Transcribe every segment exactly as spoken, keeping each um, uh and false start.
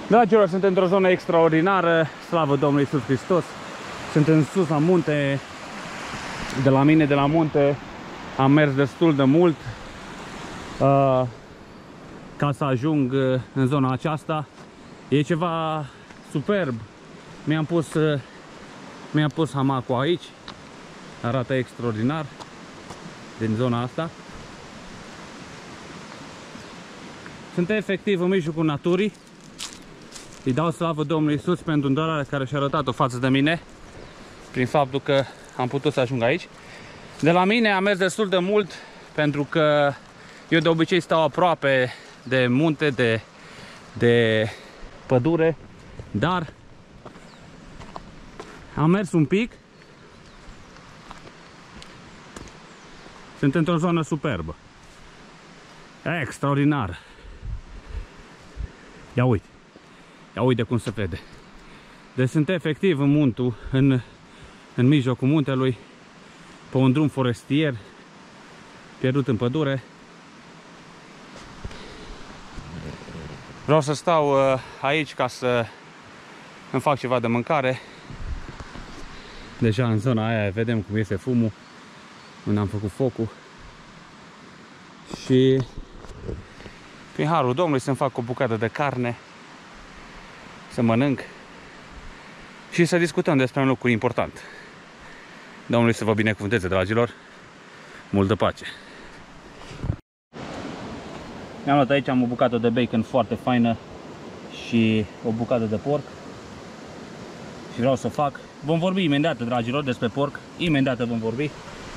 Dragilor, sunt într-o zonă extraordinară, slavă Domnului Iisus Hristos. Sunt în sus la munte, de la mine, de la munte, am mers destul de mult uh, ca să ajung uh, în zona aceasta. E ceva superb. Mi-am pus, uh, mi-am pus hamacul aici, arată extraordinar din zona asta. Sunt efectiv în mijlocul naturii. Îi dau slavă Domnului Iisus pentru îndurarea care și-a arătat-o față de mine, prin faptul că am putut să ajung aici. De la mine am mers destul de mult, pentru că eu de obicei stau aproape de munte, de, de pădure, dar am mers un pic. Sunt într-o zonă superbă, extraordinar. Ia uite. Ia uite cum se vede. Deci sunt efectiv în muntul, în, în mijlocul muntelui, pe un drum forestier, pierdut în pădure. Vreau să stau uh, aici ca să îmi fac ceva de mâncare. Deja în zona aia vedem cum este fumul, unde am făcut focul. Și prin harul Domnului să-mi fac o bucată de carne, să mănânc și să discutăm despre un lucru important. Domnului să vă binecuvânteze, dragilor. Multă pace! Mi-am luat aici, am o bucată de bacon foarte faină și o bucată de porc. Și vreau să fac. Vom vorbi imediat, dragilor, despre porc. Imediat vom vorbi.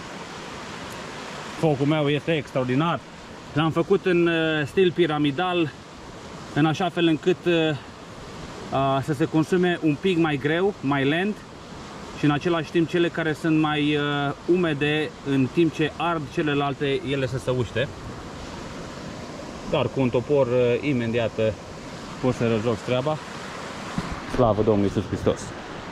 Focul meu este extraordinar. L-am făcut în stil piramidal, în așa fel încât Uh, să se consume un pic mai greu, mai lent, și în același timp cele care sunt mai uh, umede, în timp ce ard celelalte, ele să se uște. Dar cu un topor uh, imediat uh, pot să rezolv treaba. Slavă Domnului Iisus Hristos!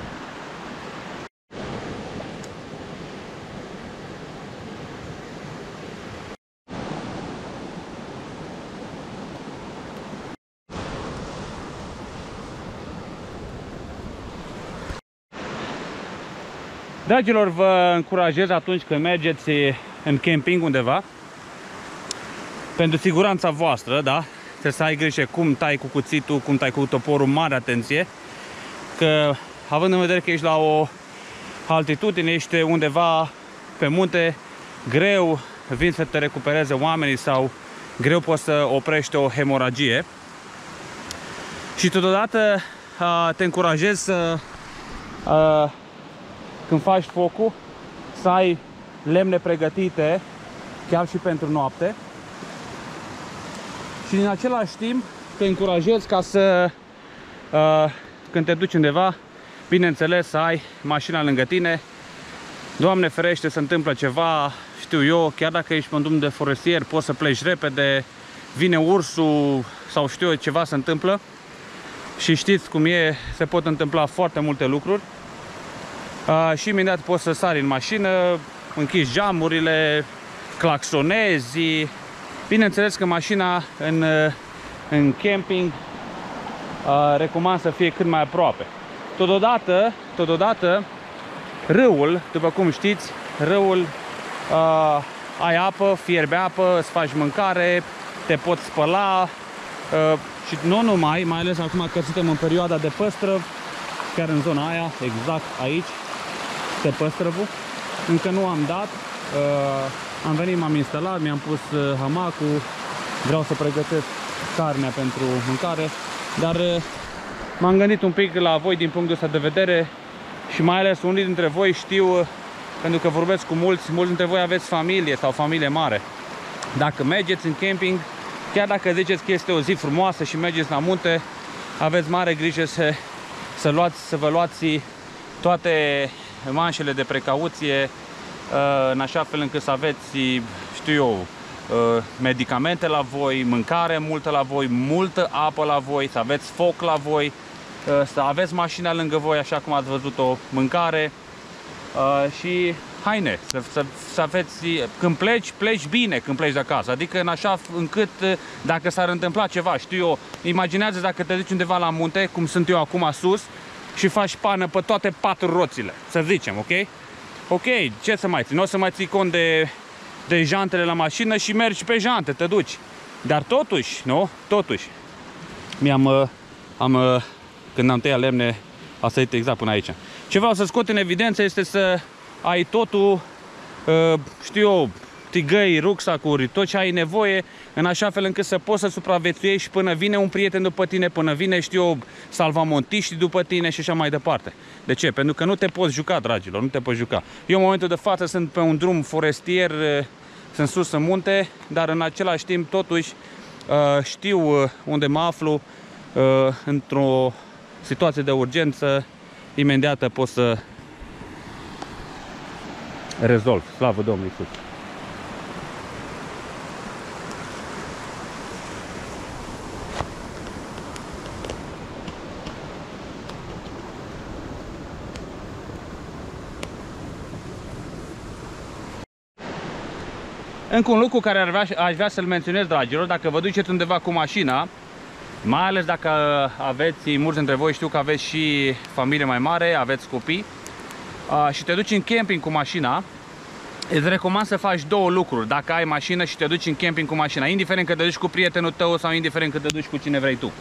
Dragilor, vă încurajez atunci când mergeți în camping undeva, pentru siguranța voastră, da? Trebuie să ai grijă cum tai cu cuțitul, cum tai cu toporul, mare atenție, că având în vedere că ești la o altitudine, ești undeva pe munte, greu vin să te recupereze oamenii sau greu poți să oprești o hemoragie. Și totodată te încurajez să când faci focul, să ai lemne pregătite chiar și pentru noapte. Și în același timp te încurajez ca să, uh, când te duci undeva, bineînțeles să ai mașina lângă tine. Doamne ferește, se întâmplă ceva, știu eu, chiar dacă ești pe un drum de forestier, poți să pleci repede, vine ursul sau știu eu, ceva se întâmplă. Și știți cum e, se pot întâmpla foarte multe lucruri. Uh, și imediat poți să sari în mașină, închizi geamurile, claxonezi. Bineînțeles că mașina în, în camping uh, recomand să fie cât mai aproape. Totodată, totodată râul, după cum știți, râul uh, ai apă, fierbe apă, îți faci mâncare, te poți spăla uh, și nu numai, mai ales acum că suntem în perioada de păstrăv, chiar în zona aia, exact aici, este păstrăvul. Încă nu am dat, uh, am venit, m-am instalat, mi-am pus uh, hamacul, vreau să pregătesc carnea pentru mâncare, dar uh, m-am gândit un pic la voi din punctul ăsta de vedere și mai ales unii dintre voi știu, uh, pentru că vorbesc cu mulți, mulți dintre voi aveți familie sau familie mare. Dacă mergeți în camping, chiar dacă ziceți că este o zi frumoasă și mergeți la munte, aveți mare grijă să, să, luați, să vă luați toate manșele de precauție, în așa fel încât să aveți, știu eu, medicamente la voi, mâncare multă la voi, multă apă la voi, să aveți foc la voi, să aveți mașina lângă voi, așa cum ați văzut-o, mâncare. Și haine, să, să, să aveți, când pleci, pleci bine când pleci de acasă, adică în așa încât dacă s-ar întâmpla ceva, știu eu, imaginează dacă te duci undeva la munte, cum sunt eu acum sus, și faci pană pe toate patru roțile, să zicem, ok? Ok, ce să mai ții? Nu o să mai ții cont de, de jantele la mașină și mergi pe jante, te duci. Dar totuși, nu? Totuși, mi-am, am, când am tăiat lemne, a sărit exact până aici. Ce vreau să scot în evidență este să ai totul, știu eu, tigăi, rucsacuri, tot ce ai nevoie, în așa fel încât să poți să supraviețuiești până vine un prieten după tine, până vine, știu eu, salvamontiști după tine și așa mai departe. De ce? Pentru că nu te poți juca, dragilor, nu te poți juca. Eu în momentul de față sunt pe un drum forestier, sunt sus în munte, dar în același timp totuși știu unde mă aflu, într-o situație de urgență, imediat pot să rezolv. Slavă Domnului Iisus! Încă un lucru care ar vrea, aș vrea să-l menționez, dragilor, dacă vă duceți undeva cu mașina, mai ales dacă aveți, mulți dintre voi știu că aveți și familie mai mare, aveți copii, și te duci în camping cu mașina, îți recomand să faci două lucruri dacă ai mașină și te duci în camping cu mașina, indiferent că te duci cu prietenul tău sau indiferent că te duci cu cine vrei tu,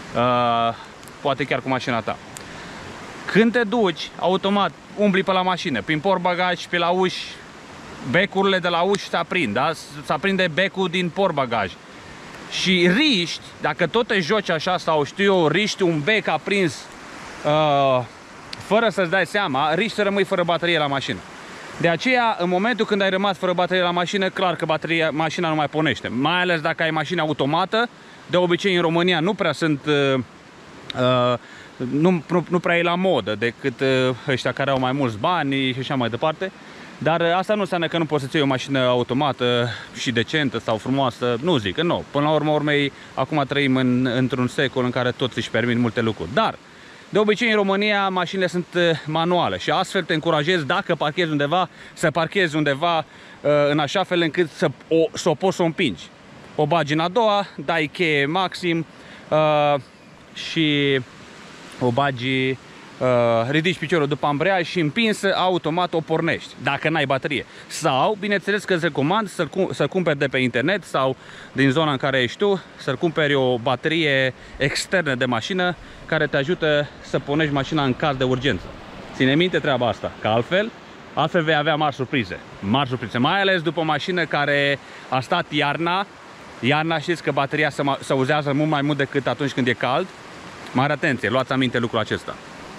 poate chiar cu mașina ta. Când te duci, automat umbli pe la mașină, prin portbagaj, pe la uși, becurile de la uși se aprind, da? Se aprinde becul din portbagaj. Și riști, dacă tot te joci așa sau știu eu, riști un bec aprins uh, fără să-ți dai seama, riști să rămâi fără baterie la mașină. De aceea, în momentul când ai rămas fără baterie la mașină, clar că bateria, mașina nu mai pornește. Mai ales dacă ai mașină automată, de obicei în România nu prea sunt, uh, uh, nu, nu, nu prea e la modă decât uh, ăștia care au mai mulți bani și așa mai departe. Dar asta nu înseamnă că nu poți să ții o mașină automată și decentă sau frumoasă, nu zic, că nu. Până la urmă, urmei, acum trăim în, într-un secol în care toți își permit multe lucruri. Dar, de obicei, în România, mașinile sunt manuale și astfel te încurajez, dacă parchezi undeva, să parchezi undeva în așa fel încât să o, să o poți să o împingi. O bagi în a doua, dai cheie maxim uh, și o bagi... Uh, ridici piciorul după ambreiaj și împinsă, automat o pornești, dacă n-ai baterie. Sau, bineînțeles că îți recomand să-l să cumperi de pe internet sau din zona în care ești tu, să-l cumperi o baterie externă de mașină care te ajută să pornești mașina în caz de urgență. Ține minte treaba asta, că altfel, altfel vei avea mari surprize. Mari surprize, mai ales după o mașină care a stat iarna. Iarna știți că bateria se, se uzează mult mai mult decât atunci când e cald. Mare atenție, luați aminte lucrul acesta.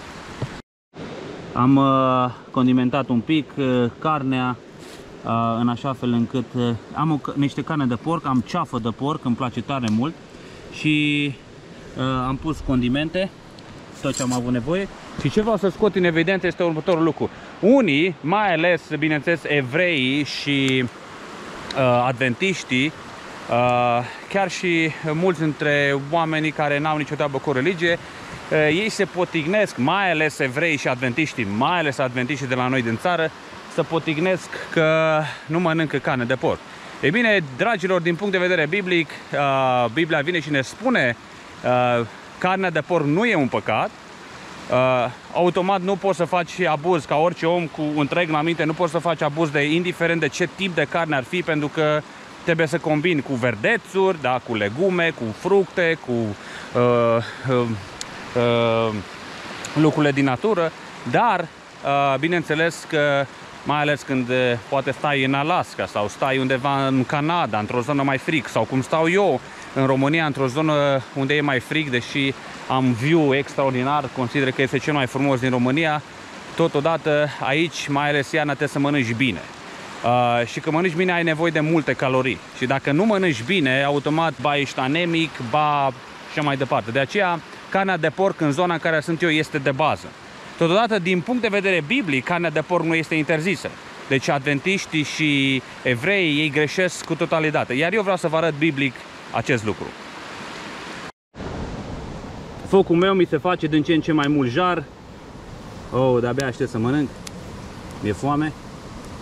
Am uh, condimentat un pic uh, carnea uh, în așa fel încât uh, am o, niște carne de porc, am ceafă de porc, îmi place tare mult și uh, am pus condimente, tot ce am avut nevoie. Și ce vreau să scot în evidență este următorul lucru. Unii, mai ales, bineînțeles, evreii și uh, adventiștii, uh, chiar și mulți dintre oamenii care n-au nicio treabă cu religie, ei se potignesc, mai ales evrei și adventiștii, mai ales adventiștii de la noi din țară, se potignesc că nu mănâncă carne de porc. Ei bine, dragilor, din punct de vedere biblic, uh, Biblia vine și ne spune uh, carnea de porc nu e un păcat. Uh, automat nu poți să faci abuz, ca orice om cu un treg la minte, nu poți să faci abuz de indiferent de ce tip de carne ar fi, pentru că trebuie să combini cu verdețuri, da, cu legume, cu fructe, cu uh, uh, Uh, lucrurile din natură, dar uh, bineînțeles că mai ales când uh, poate stai în Alaska sau stai undeva în Canada, într-o zonă mai frig, sau cum stau eu în România, într-o zonă unde e mai frig, deși am view extraordinar, consider că este cel mai frumos din România, totodată aici, mai ales iarna, trebuie să mănânci bine. Uh, și că mănânci bine ai nevoie de multe calorii și dacă nu mănânci bine, automat ba ești anemic, ba și mai departe. De aceea carnea de porc în zona în care sunt eu este de bază. Totodată, din punct de vedere biblic, carnea de porc nu este interzisă. Deci adventiștii și evreii, ei greșesc cu totalitate. Iar eu vreau să vă arăt biblic acest lucru. Focul meu mi se face din ce în ce mai mult jar. Oh, de-abia aștept să mănânc. Mi-e foame.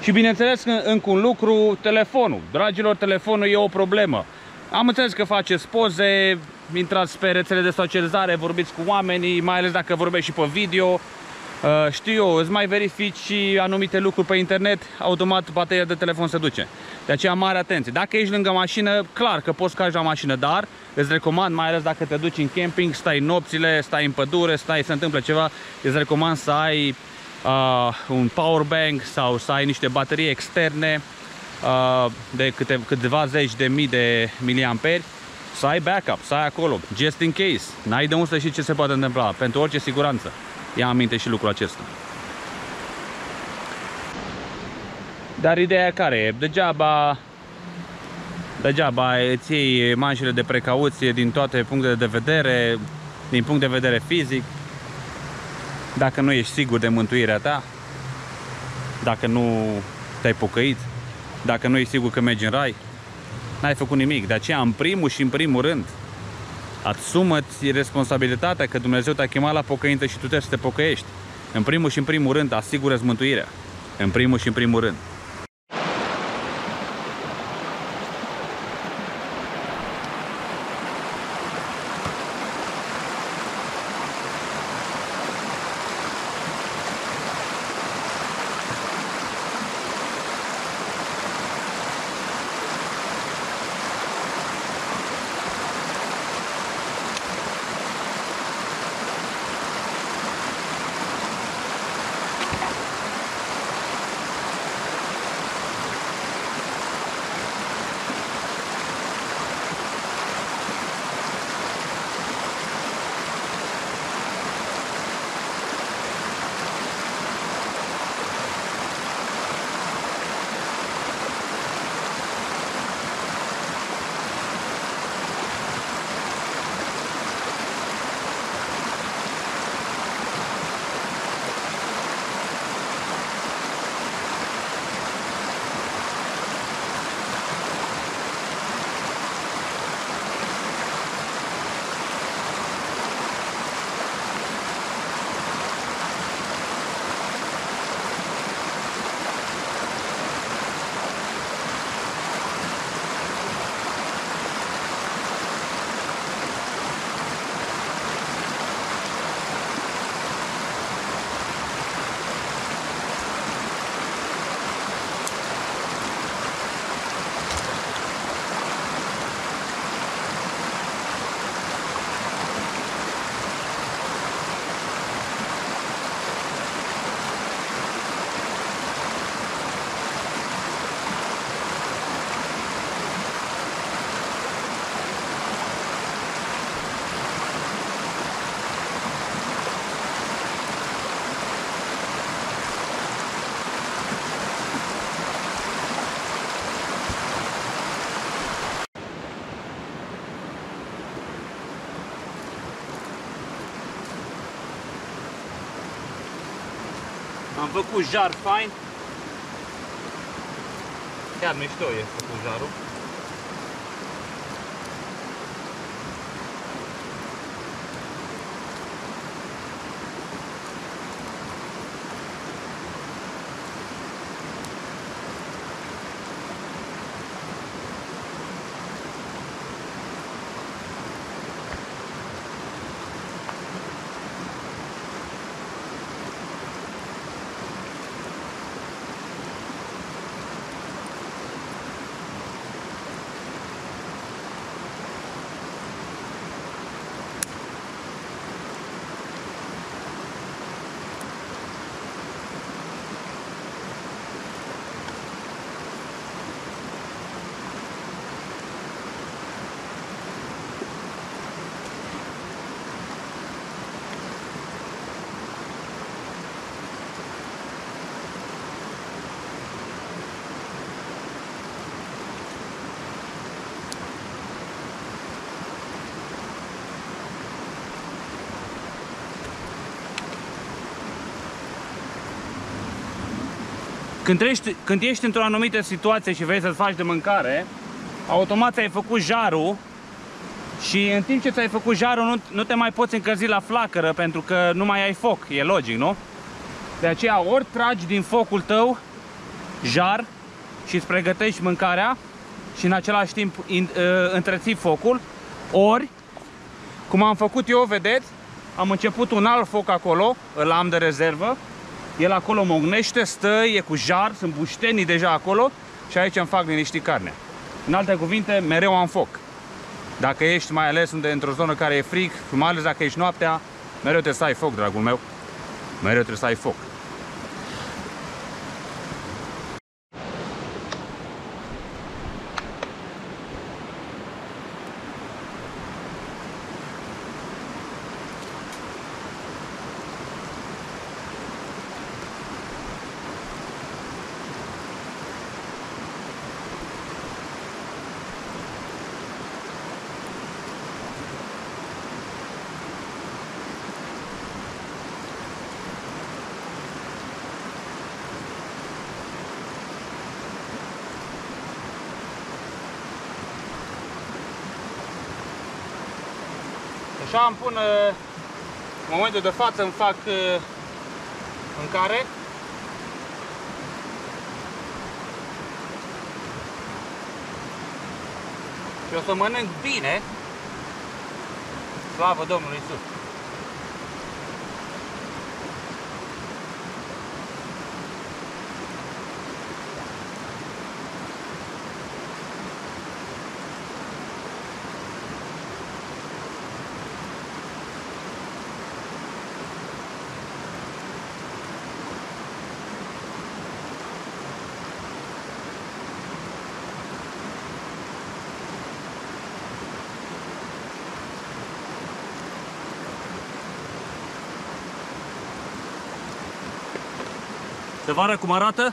Și bineînțeles că încă un lucru, telefonul. Dragilor, telefonul e o problemă. Am înțeles că faceți poze, intrați pe rețele de socializare, vorbiți cu oamenii, mai ales dacă vorbești și pe video. Știu eu, îți mai verifici și anumite lucruri pe internet, automat bateria de telefon se duce. De aceea mare atenție. Dacă ești lângă mașină, clar că poți cazi la mașină, dar îți recomand, mai ales dacă te duci în camping, stai nopțile, stai în pădure, stai, se întâmplă ceva, îți recomand să ai uh, un power bank sau să ai niște baterii externe uh, de câte, câteva zeci de mii de miliamperi, să ai backup, să ai acolo, just in case. N-ai de unde să știi ce se poate întâmpla, pentru orice siguranță. Ia aminte și lucrul acesta. Dar ideea care e? Degeaba, degeaba îți iei măsurile de precauție din toate punctele de vedere, din punct de vedere fizic, dacă nu ești sigur de mântuirea ta, dacă nu te-ai pocăit, dacă nu ești sigur că mergi în rai, n-ai făcut nimic. De aceea, în primul și în primul rând, asumă-ți responsabilitatea că Dumnezeu te-a chemat la pocăință și tu trebuie să te pocăiești. În primul și în primul rând, asigură-ți mântuirea. În primul și în primul rând. Am făcut jar fain. Chiar mișto e făcut jarul. Când, ești, când ești într-o anumită situație și vrei să-ți faci de mâncare, automat ți-ai făcut jarul și în timp ce ți-ai făcut jarul nu, nu te mai poți încălzi la flacără pentru că nu mai ai foc, e logic, nu? De aceea ori tragi din focul tău, jar și îți pregătești mâncarea și în același timp întreții focul, ori, cum am făcut eu, vedeți, am început un alt foc acolo, îl am de rezervă, el acolo mognește, stă, e cu jar, sunt buștenii deja acolo și aici îmi fac liniștit carnea. În alte cuvinte, mereu am foc. Dacă ești mai ales unde într-o zonă care e frig, mai ales dacă ești noaptea, mereu trebuie să ai foc, dragul meu. Mereu trebuie să ai foc. Așa îmi pun, în momentul de față îmi fac mâncare. Și o să mănânc bine, slavă Domnului Iisus. Să vă arăt cum arată.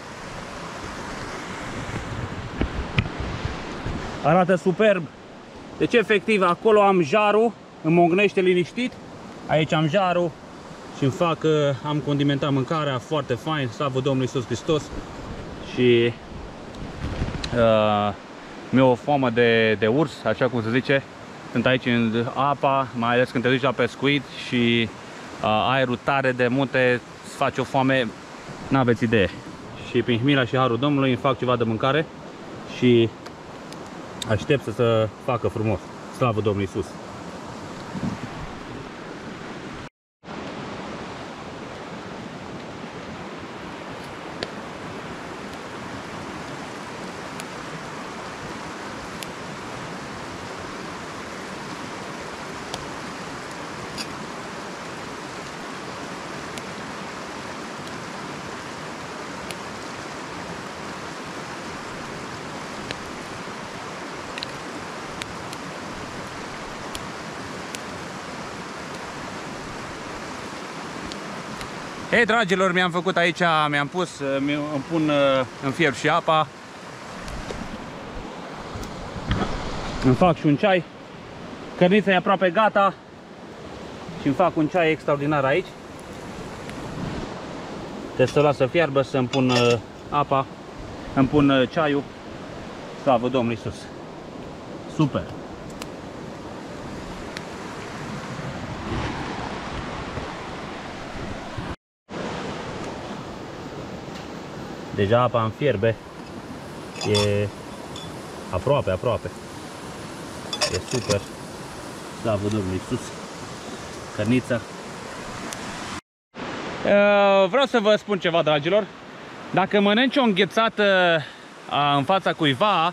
Arată superb. Deci efectiv acolo am jarul, îmi mognește liniștit. Aici am jarul și îmi fac, am condimentat mâncarea foarte fain, slavă Domnului Iisus Hristos. Și uh, mi-e o foamă de, de urs, așa cum se zice. Sunt aici în apa, mai ales când te duci la pescuit și uh, aerul tare de munte, îți face o foame. N-aveți idee. Și prin mila și harul Domnului îmi fac ceva de mâncare și aștept să se facă frumos. Slavă Domnului Iisus! Hei, dragilor, mi-am făcut aici, mi-am pus, îmi pun în fier și apa. Îmi fac și un ceai. Cărnița e aproape gata și îmi fac un ceai extraordinar aici. Trebuie să o las să fiarbă, să îmi pun apa, îmi pun ceaiul. Slavă Domnului Iisus! Super! Deja apa îmi fierbe, e aproape, aproape, e super, slavă Domnului Iisus, cărnița. Vreau să vă spun ceva, dragilor, dacă mănânci o înghețată în fața cuiva,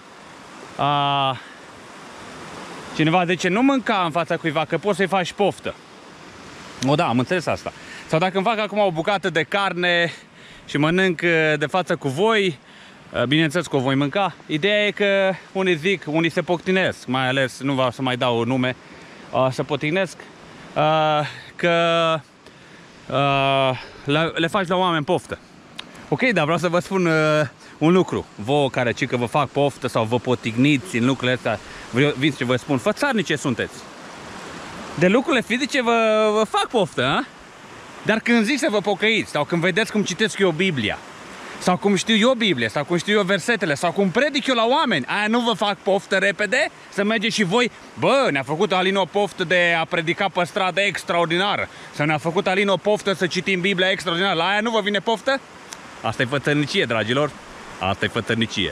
cineva zice nu mânca în fața cuiva, că poți să-i faci poftă. O, da, am înțeles asta. Sau dacă îmi fac acum o bucată de carne și mănânc de față cu voi, bineînțeles că o voi mânca. Ideea e că unii zic, unii se poctinesc, mai ales, nu vreau să mai dau nume, se potinesc, că le faci la oameni poftă. Ok, dar vreau să vă spun un lucru. Vouă care ci că vă fac poftă sau vă potigniți în lucrurile astea, vin și vă spun, fățarnice sunteți. De lucrurile fizice vă, vă fac poftă, a? Dar când zic să vă pocăiți, sau când vedeți cum citesc eu Biblia, sau cum știu eu Biblia, sau cum știu eu versetele, sau cum predic eu la oameni, aia nu vă fac poftă repede? Să mergeți și voi, bă, ne-a făcut Alin o poftă de a predica pe stradă extraordinară, sau ne-a făcut Alin o poftă să citim Biblia extraordinară, la aia nu vă vine poftă? Asta e fățărnicie, dragilor. Asta e fățărnicie.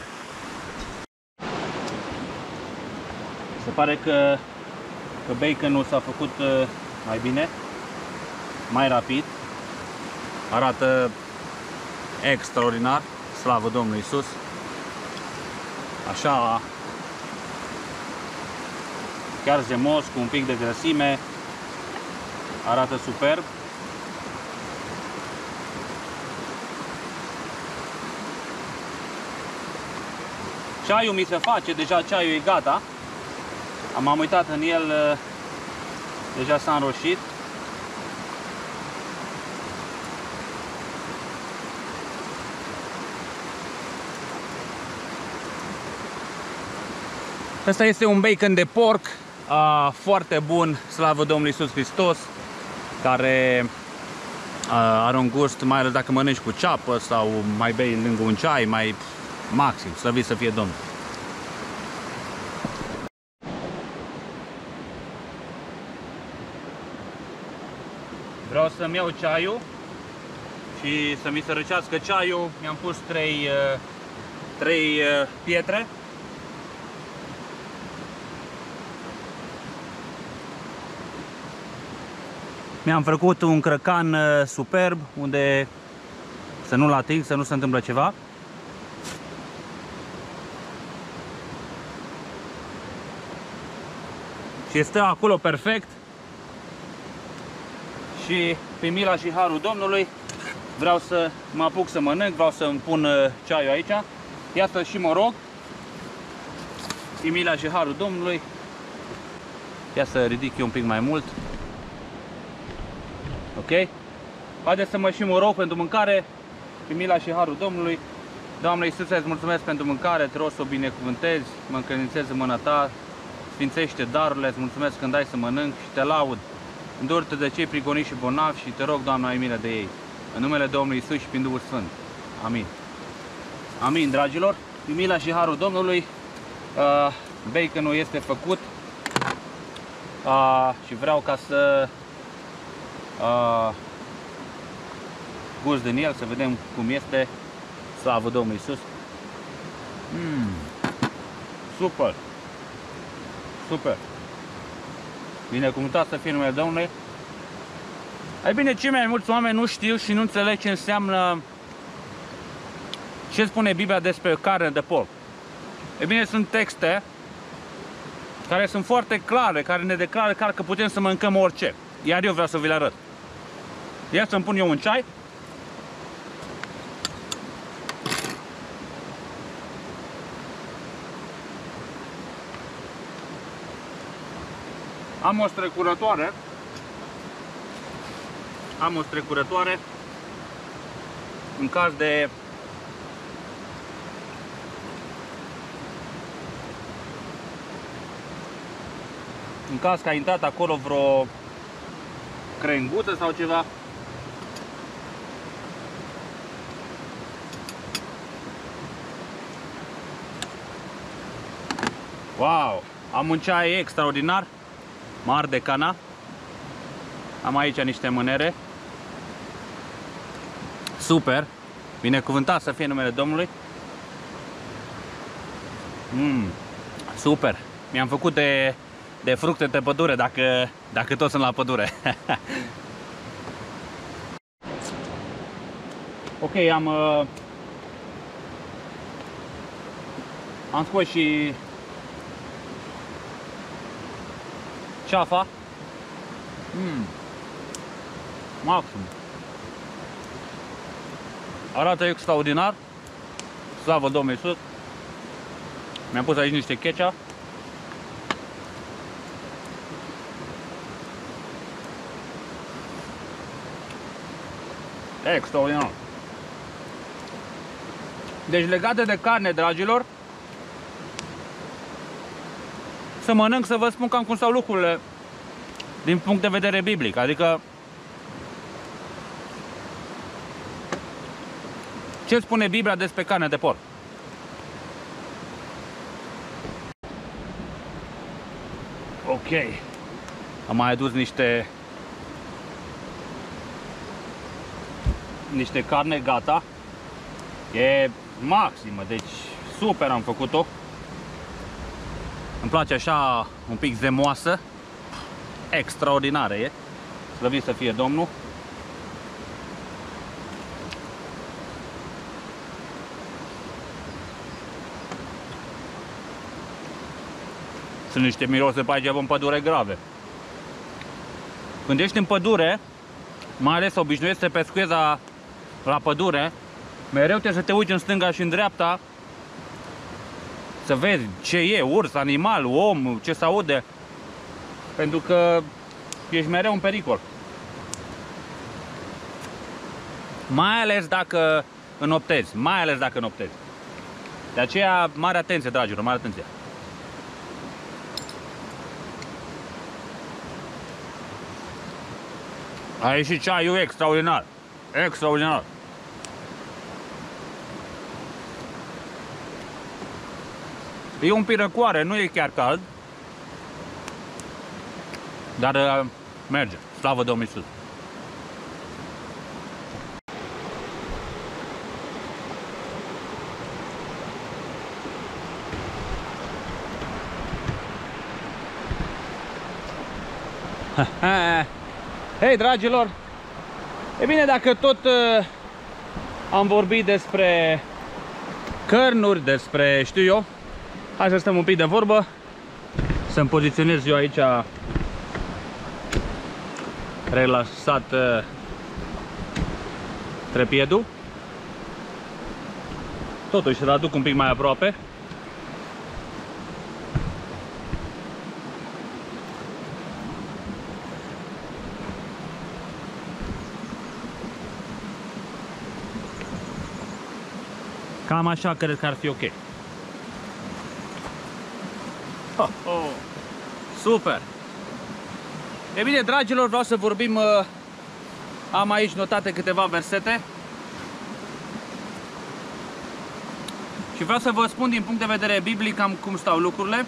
Se pare că, că baconul s-a făcut mai bine, mai rapid. Arată extraordinar, slavă Domnului Iisus. Așa, chiar zemos, cu un pic de grăsime. Arată superb. Ceaiul mi se face, deja ceaiul e gata. Am uitat în el, deja s-a înroșit. Asta este un bacon de porc, a, foarte bun, slavă Domnului Iisus Hristos, care a, are un gust, mai ales dacă mănânci cu ceapă sau mai bei lângă un ceai, mai maxim, slăvit să fie Domnul. Vreau să-mi iau ceaiul și să mi se răcească ceaiul. Mi-am pus trei, trei pietre. Mi-am făcut un crăcan superb unde să nu-l ating, să nu se întâmplă ceva. Și stă acolo perfect. Și pe mila și harul Domnului vreau să mă apuc să mănânc, vreau să îmi pun ceaiul aici. Iată și mă rog, pe mila și harul Domnului. Ia să ridic eu un pic mai mult. Ok? Haideți să mă și mă rog pentru mâncare, pe mila și harul Domnului. Doamne Iisuse, îți mulțumesc pentru mâncare, te rog să o binecuvântezi, mă încredințez în mâna ta, sfințește darurile, îți mulțumesc când dai să mănânc și te laud. Îndură-te de cei prigoniți și bolnavi și te rog, Doamne, ai milă de ei. În numele Domnului Iisus și prin Duhul Sfânt. Amin. Amin, dragilor. Pe mila și harul Domnului, uh, baconul este făcut uh, și vreau ca să uh, gust din el, să vedem cum este. Slavă Domnului Iisus. Mm. Super. Super. Binecuvântat să fie numele Domnului. Ei bine, cei mai mulți oameni nu știu și nu înțeleg ce înseamnă, ce spune Biblia despre carne de porc. Ei bine, sunt texte care sunt foarte clare, care ne declară clar că putem să mâncăm orice. Iar eu vreau să vi le arăt. Ia să-mi pun eu un ceai. Am o strecurătoare. Am o strecurătoare în caz de în caz că a intrat acolo vreo crenguță sau ceva. Wow! Am un ceai extraordinar. Mar de cana. Am aici niște mânere. Super. Binecuvântat să fie numele Domnului. Mm, super. Mi-am făcut de, de fructe de pădure, dacă, dacă toți sunt la pădure. Ok, am uh, am scos și ceafa. Mm. Maxim. Arată extraordinar. Slavă Domnului Iisus. Mi-am pus aici niște ketchup. Extraordinar. Deci legate de carne, dragilor, să mănânc, să vă spun cam cum stau lucrurile din punct de vedere biblic. Adică ce spune Biblia despre carne de porc? Ok. Am mai adus niște niște carne gata. E maximă, deci super am făcut-o. Îmi place așa un pic zemoasă. Extraordinară e. Slăvit să fie Domnul. Sunt niște mirose pe aici în pădure grave. Când ești în pădure, mai ales obișnuiești să pescuezi la, la pădure, mereu trebuie să te uiți în stânga și în dreapta să vezi ce e, urs, animal, om, ce se aude. Pentru că ești mereu în pericol. Mai ales dacă înoptezi, mai ales dacă înoptezi. De aceea, mare atenție, dragilor, mare atenție. A ieșit ceaiul extraordinar. Extraordinar. E un pic răcoare, nu e chiar cald. Dar uh, merge. Slavă Domnului Iisus. Hei, dragilor! E bine, dacă tot uh, am vorbit despre cărnuri, despre, știu eu, hai să stăm un pic de vorbă, să-mi poziționez eu aici relaxat uh, trepiedul. Totuși să-l aduc un pic mai aproape. Cam așa cred că ar fi ok. Oh, oh. Super! E bine, dragilor, vreau să vorbim. Uh, am aici notate câteva versete. Și vreau să vă spun din punct de vedere biblic cam cum stau lucrurile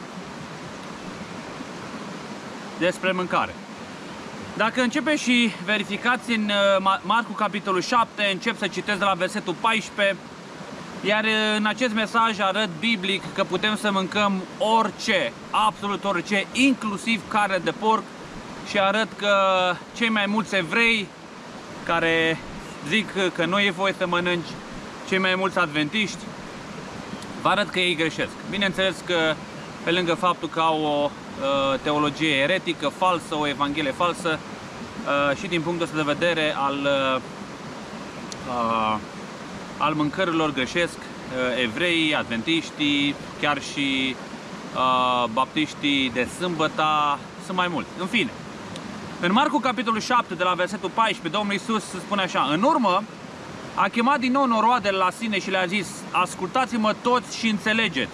despre mâncare. Dacă începe și verificați în uh, Marcu capitolul șapte, încep să citesc de la versetul paisprezece. Iar în acest mesaj arăt biblic că putem să mâncăm orice, absolut orice, inclusiv carne de porc. Și arăt că cei mai mulți evrei care zic că nu e voie să mănânci, cei mai mulți adventiști, vă arăt că ei greșesc. Bineînțeles că pe lângă faptul că au o uh, teologie eretică, falsă, o evanghelie falsă, uh, și din punctul ăsta de vedere al... Uh, uh, al mâncărilor greșesc uh, evrei, adventiștii, chiar și uh, baptiștii de sâmbătă, sunt mai mulți. În fine, în Marcu capitolul șapte, de la versetul paisprezece, Domnul Iisus spune așa: în urmă a chemat din nou noroadele la sine și le-a zis: ascultați-mă toți și înțelegeți.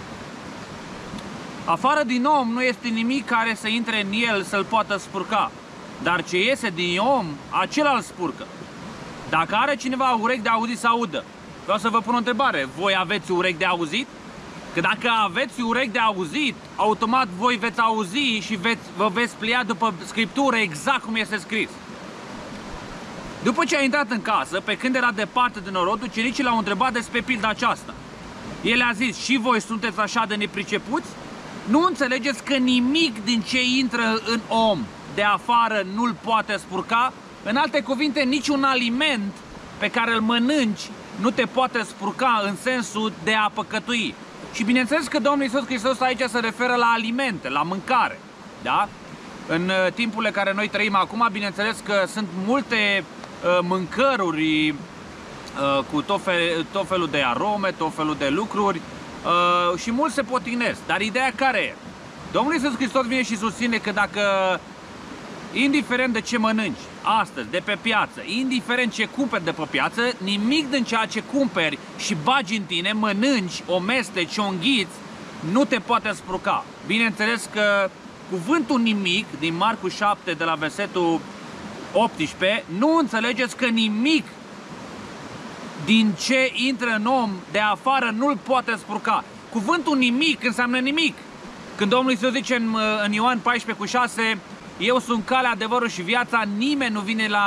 Afară din om nu este nimic care să intre în el să-l poată spurca, dar ce iese din om, acela îl spurcă. Dacă are cineva urechi de auzit, să audă. Vreau să vă pun o întrebare. Voi aveți urechi de auzit? Că dacă aveți urechi de auzit, automat voi veți auzi și veți, vă veți plia după Scriptură exact cum este scris. După ce a intrat în casă, pe când era departe de norod, ucenicii l-au întrebat despre pilda aceasta. El a zis: și voi sunteți așa de nepricepuți? Nu înțelegeți că nimic din ce intră în om de afară nu-l poate spurca? În alte cuvinte, niciun aliment pe care îl mănânci nu te poate spurca în sensul de a păcătui. Și bineînțeles că Domnul Iisus Hristos aici se referă la alimente, la mâncare. Da? În timpurile care noi trăim acum, bineînțeles că sunt multe uh, mâncăruri uh, cu tot, fel, tot felul de arome, tot felul de lucruri uh, și mulți se potignesc. Dar ideea care e? Domnul Iisus Hristos vine și susține că dacă, indiferent de ce mănânci astăzi, de pe piață, indiferent ce cumperi de pe piață, nimic din ceea ce cumperi și bagi în tine, mănânci, o mesteci, o înghiți, nu te poate spruca. Bineînțeles că cuvântul nimic din Marcu șapte, de la versetul optsprezece, nu înțelegeți că nimic din ce intră în om de afară nu-l poate spurca. Cuvântul nimic înseamnă nimic. Când Domnul Iisus zice în, în Ioan paisprezece cu șase: eu sunt calea, adevărul și viața, nimeni nu vine la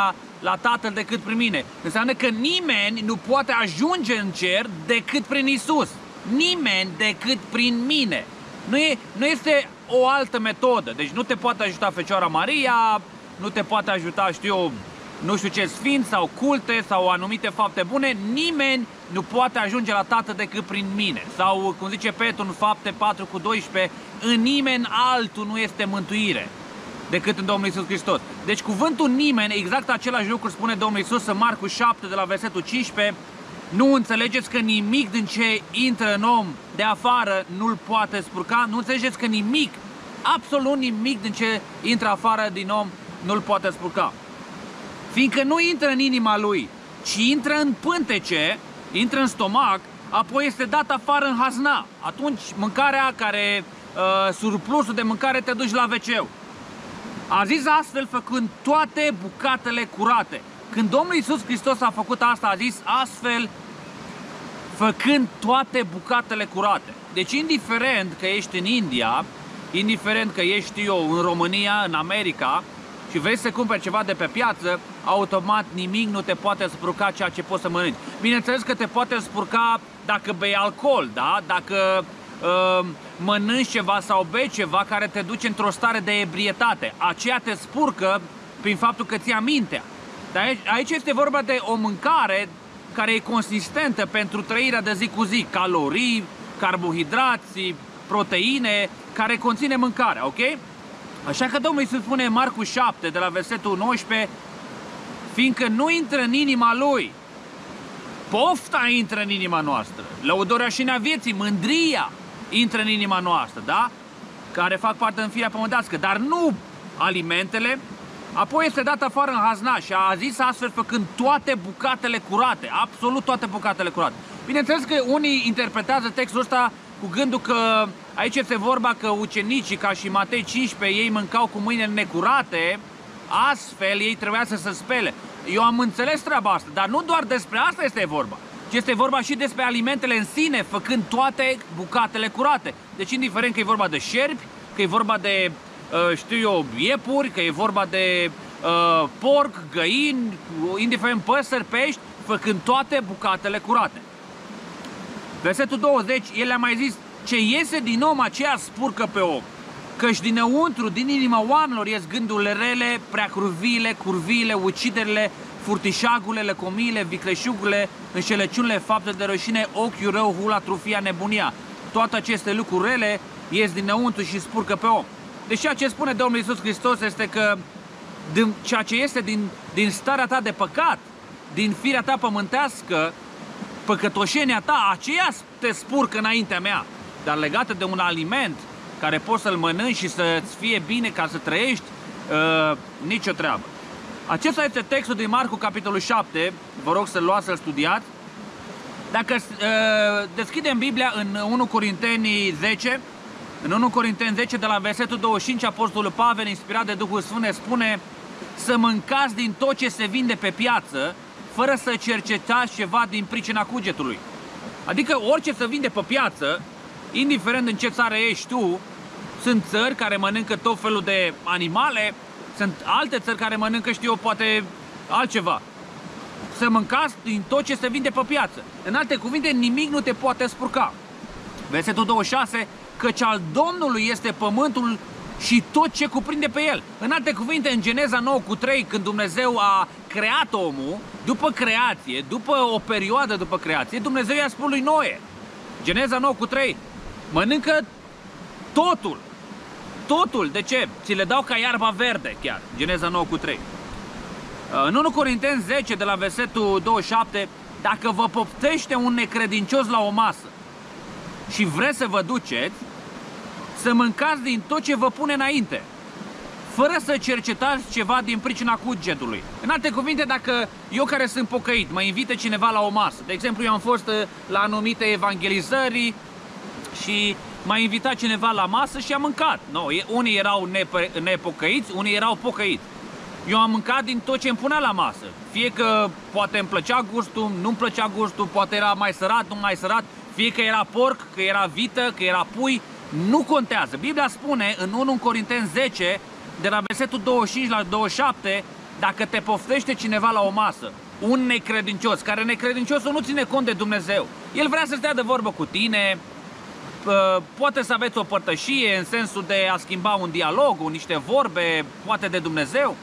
la Tatăl decât prin mine. Înseamnă că nimeni nu poate ajunge în cer decât prin Isus. Nimeni decât prin mine. Nu, e, nu este o altă metodă. Deci nu te poate ajuta Fecioara Maria, nu te poate ajuta, știu eu, nu știu ce sfinți sau culte sau anumite fapte bune. Nimeni nu poate ajunge la Tatăl decât prin mine. Sau, cum zice Petru în Fapte patru cu doisprezece, în nimeni altul nu este mântuire decât în Domnul Iisus Hristos. Deci cuvântul nimeni, exact același lucru spune Domnul Iisus în Marcu șapte de la versetul cincisprezece. Nu înțelegeți că nimic din ce intră în om de afară nu-l poate spurca? Nu înțelegeți că nimic, absolut nimic din ce intră afară din om nu-l poate spurca? Fiindcă nu intră în inima lui, ci intră în pântece, intră în stomac, apoi este dat afară în hazna. Atunci mâncarea care, uh, surplusul de mâncare te duci la ve ce-ul. A zis astfel făcând toate bucatele curate. Când Domnul Iisus Hristos a făcut asta, a zis astfel făcând toate bucatele curate. Deci indiferent că ești în India, indiferent că ești eu în România, în America și vrei să cumperi ceva de pe piață, automat nimic nu te poate spurca ceea ce poți să mănânci. Bineînțeles că te poate spurca dacă bei alcool, da? Dacă uh, mănânci ceva sau bei ceva care te duce într-o stare de ebrietate. Aceea te spurcă prin faptul că ți-a mintea. Dar aici, aici este vorba de o mâncare care e consistentă pentru trăirea de zi cu zi. Calorii, carbohidrați, proteine, care conține mâncarea, ok? Așa că Domnul Iisus spune în Marcu șapte, de la versetul nouăsprezece, fiindcă nu intră în inima lui, pofta intră în inima noastră, lăudorașina vieții, mândria intră în inima noastră, da? Care fac parte în firea pământească, dar nu alimentele. Apoi este dat afară în hazna și a zis astfel făcând toate bucatele curate, absolut toate bucatele curate. Bineînțeles că unii interpretează textul ăsta cu gândul că aici este vorba că ucenicii, ca și Matei cincisprezece, ei mâncau cu mâinile necurate, astfel ei trebuia să se spele. Eu am înțeles treaba asta, dar nu doar despre asta este vorba, ci este vorba și despre alimentele în sine, făcând toate bucatele curate. Deci indiferent că e vorba de șerpi, că e vorba de, știu eu, iepuri, că e vorba de uh, porc, găini, indiferent păsări, pești, făcând toate bucatele curate. Versetul douăzeci, el a mai zis, ce iese din om aceea spurcă pe om, căci dinăuntru, din inima oamenilor, ies gândurile rele, preacurviile, curviile, uciderile, furtișagurile, lăcomiile, vicleșugurile, înșelăciunile, fapte de rășine, ochiul rău, hula, trufia, nebunia. Toate aceste lucruri rele ies dinăuntru și spurcă pe om. Deci ceea ce spune Domnul Iisus Hristos este că din ceea ce este din, din starea ta de păcat, din firea ta pământească, păcătoșenia ta, aceea te spurcă înaintea mea. Dar legată de un aliment care poți să-l mănânci și să-ți fie bine ca să trăiești, uh, nicio treabă. Acesta este textul din Marcu, capitolul șapte. Vă rog să-l luați, să-l studiați. Dacă uh, deschidem Biblia în unu Corinteni zece, în unu Corinteni zece, de la versetul douăzeci și cinci, Apostolul Pavel, inspirat de Duhul Sfânt, spune să mâncați din tot ce se vinde pe piață, fără să cercetați ceva din pricina cugetului. Adică orice se vinde pe piață, indiferent în ce țară ești tu, sunt țări care mănâncă tot felul de animale, sunt alte țări care mănâncă, știu eu, poate altceva. Să mâncați din tot ce se vinde pe piață. În alte cuvinte, nimic nu te poate spurca. Versetul douăzeci și șase, căci al Domnului este pământul și tot ce cuprinde pe el. În alte cuvinte, în Geneza nouă cu trei, când Dumnezeu a creat omul, după creație, după o perioadă după creație, Dumnezeu i-a spus lui Noe, Geneza nouă cu trei, mănâncă totul. Totul. De ce? Ți le dau ca iarba verde chiar. Geneza nouă cu trei. În unu Corinteni zece, de la versetul douăzeci și șapte, dacă vă poftește un necredincios la o masă și vreți să vă duceți, să mâncați din tot ce vă pune înainte, fără să cercetați ceva din pricina cugetului. În alte cuvinte, dacă eu care sunt pocăit, mă invită cineva la o masă, de exemplu, eu am fost la anumite evangelizări și m-a invitat cineva la masă și am mâncat. No, unii erau nepocăiți, unii erau pocăiți. Eu am mâncat din tot ce îmi punea la masă. Fie că poate îmi plăcea gustul, nu-mi plăcea gustul, poate era mai sărat, nu mai sărat, fie că era porc, că era vită, că era pui, nu contează. Biblia spune în unu Corinteni zece, de la versetul douăzeci și cinci la douăzeci și șapte, dacă te poftește cineva la o masă, un necredincios, care necredinciosul nu ține cont de Dumnezeu, el vrea să stea de vorbă cu tine, poate să aveți o părtășie în sensul de a schimba un dialog, niște vorbe, poate de Dumnezeu,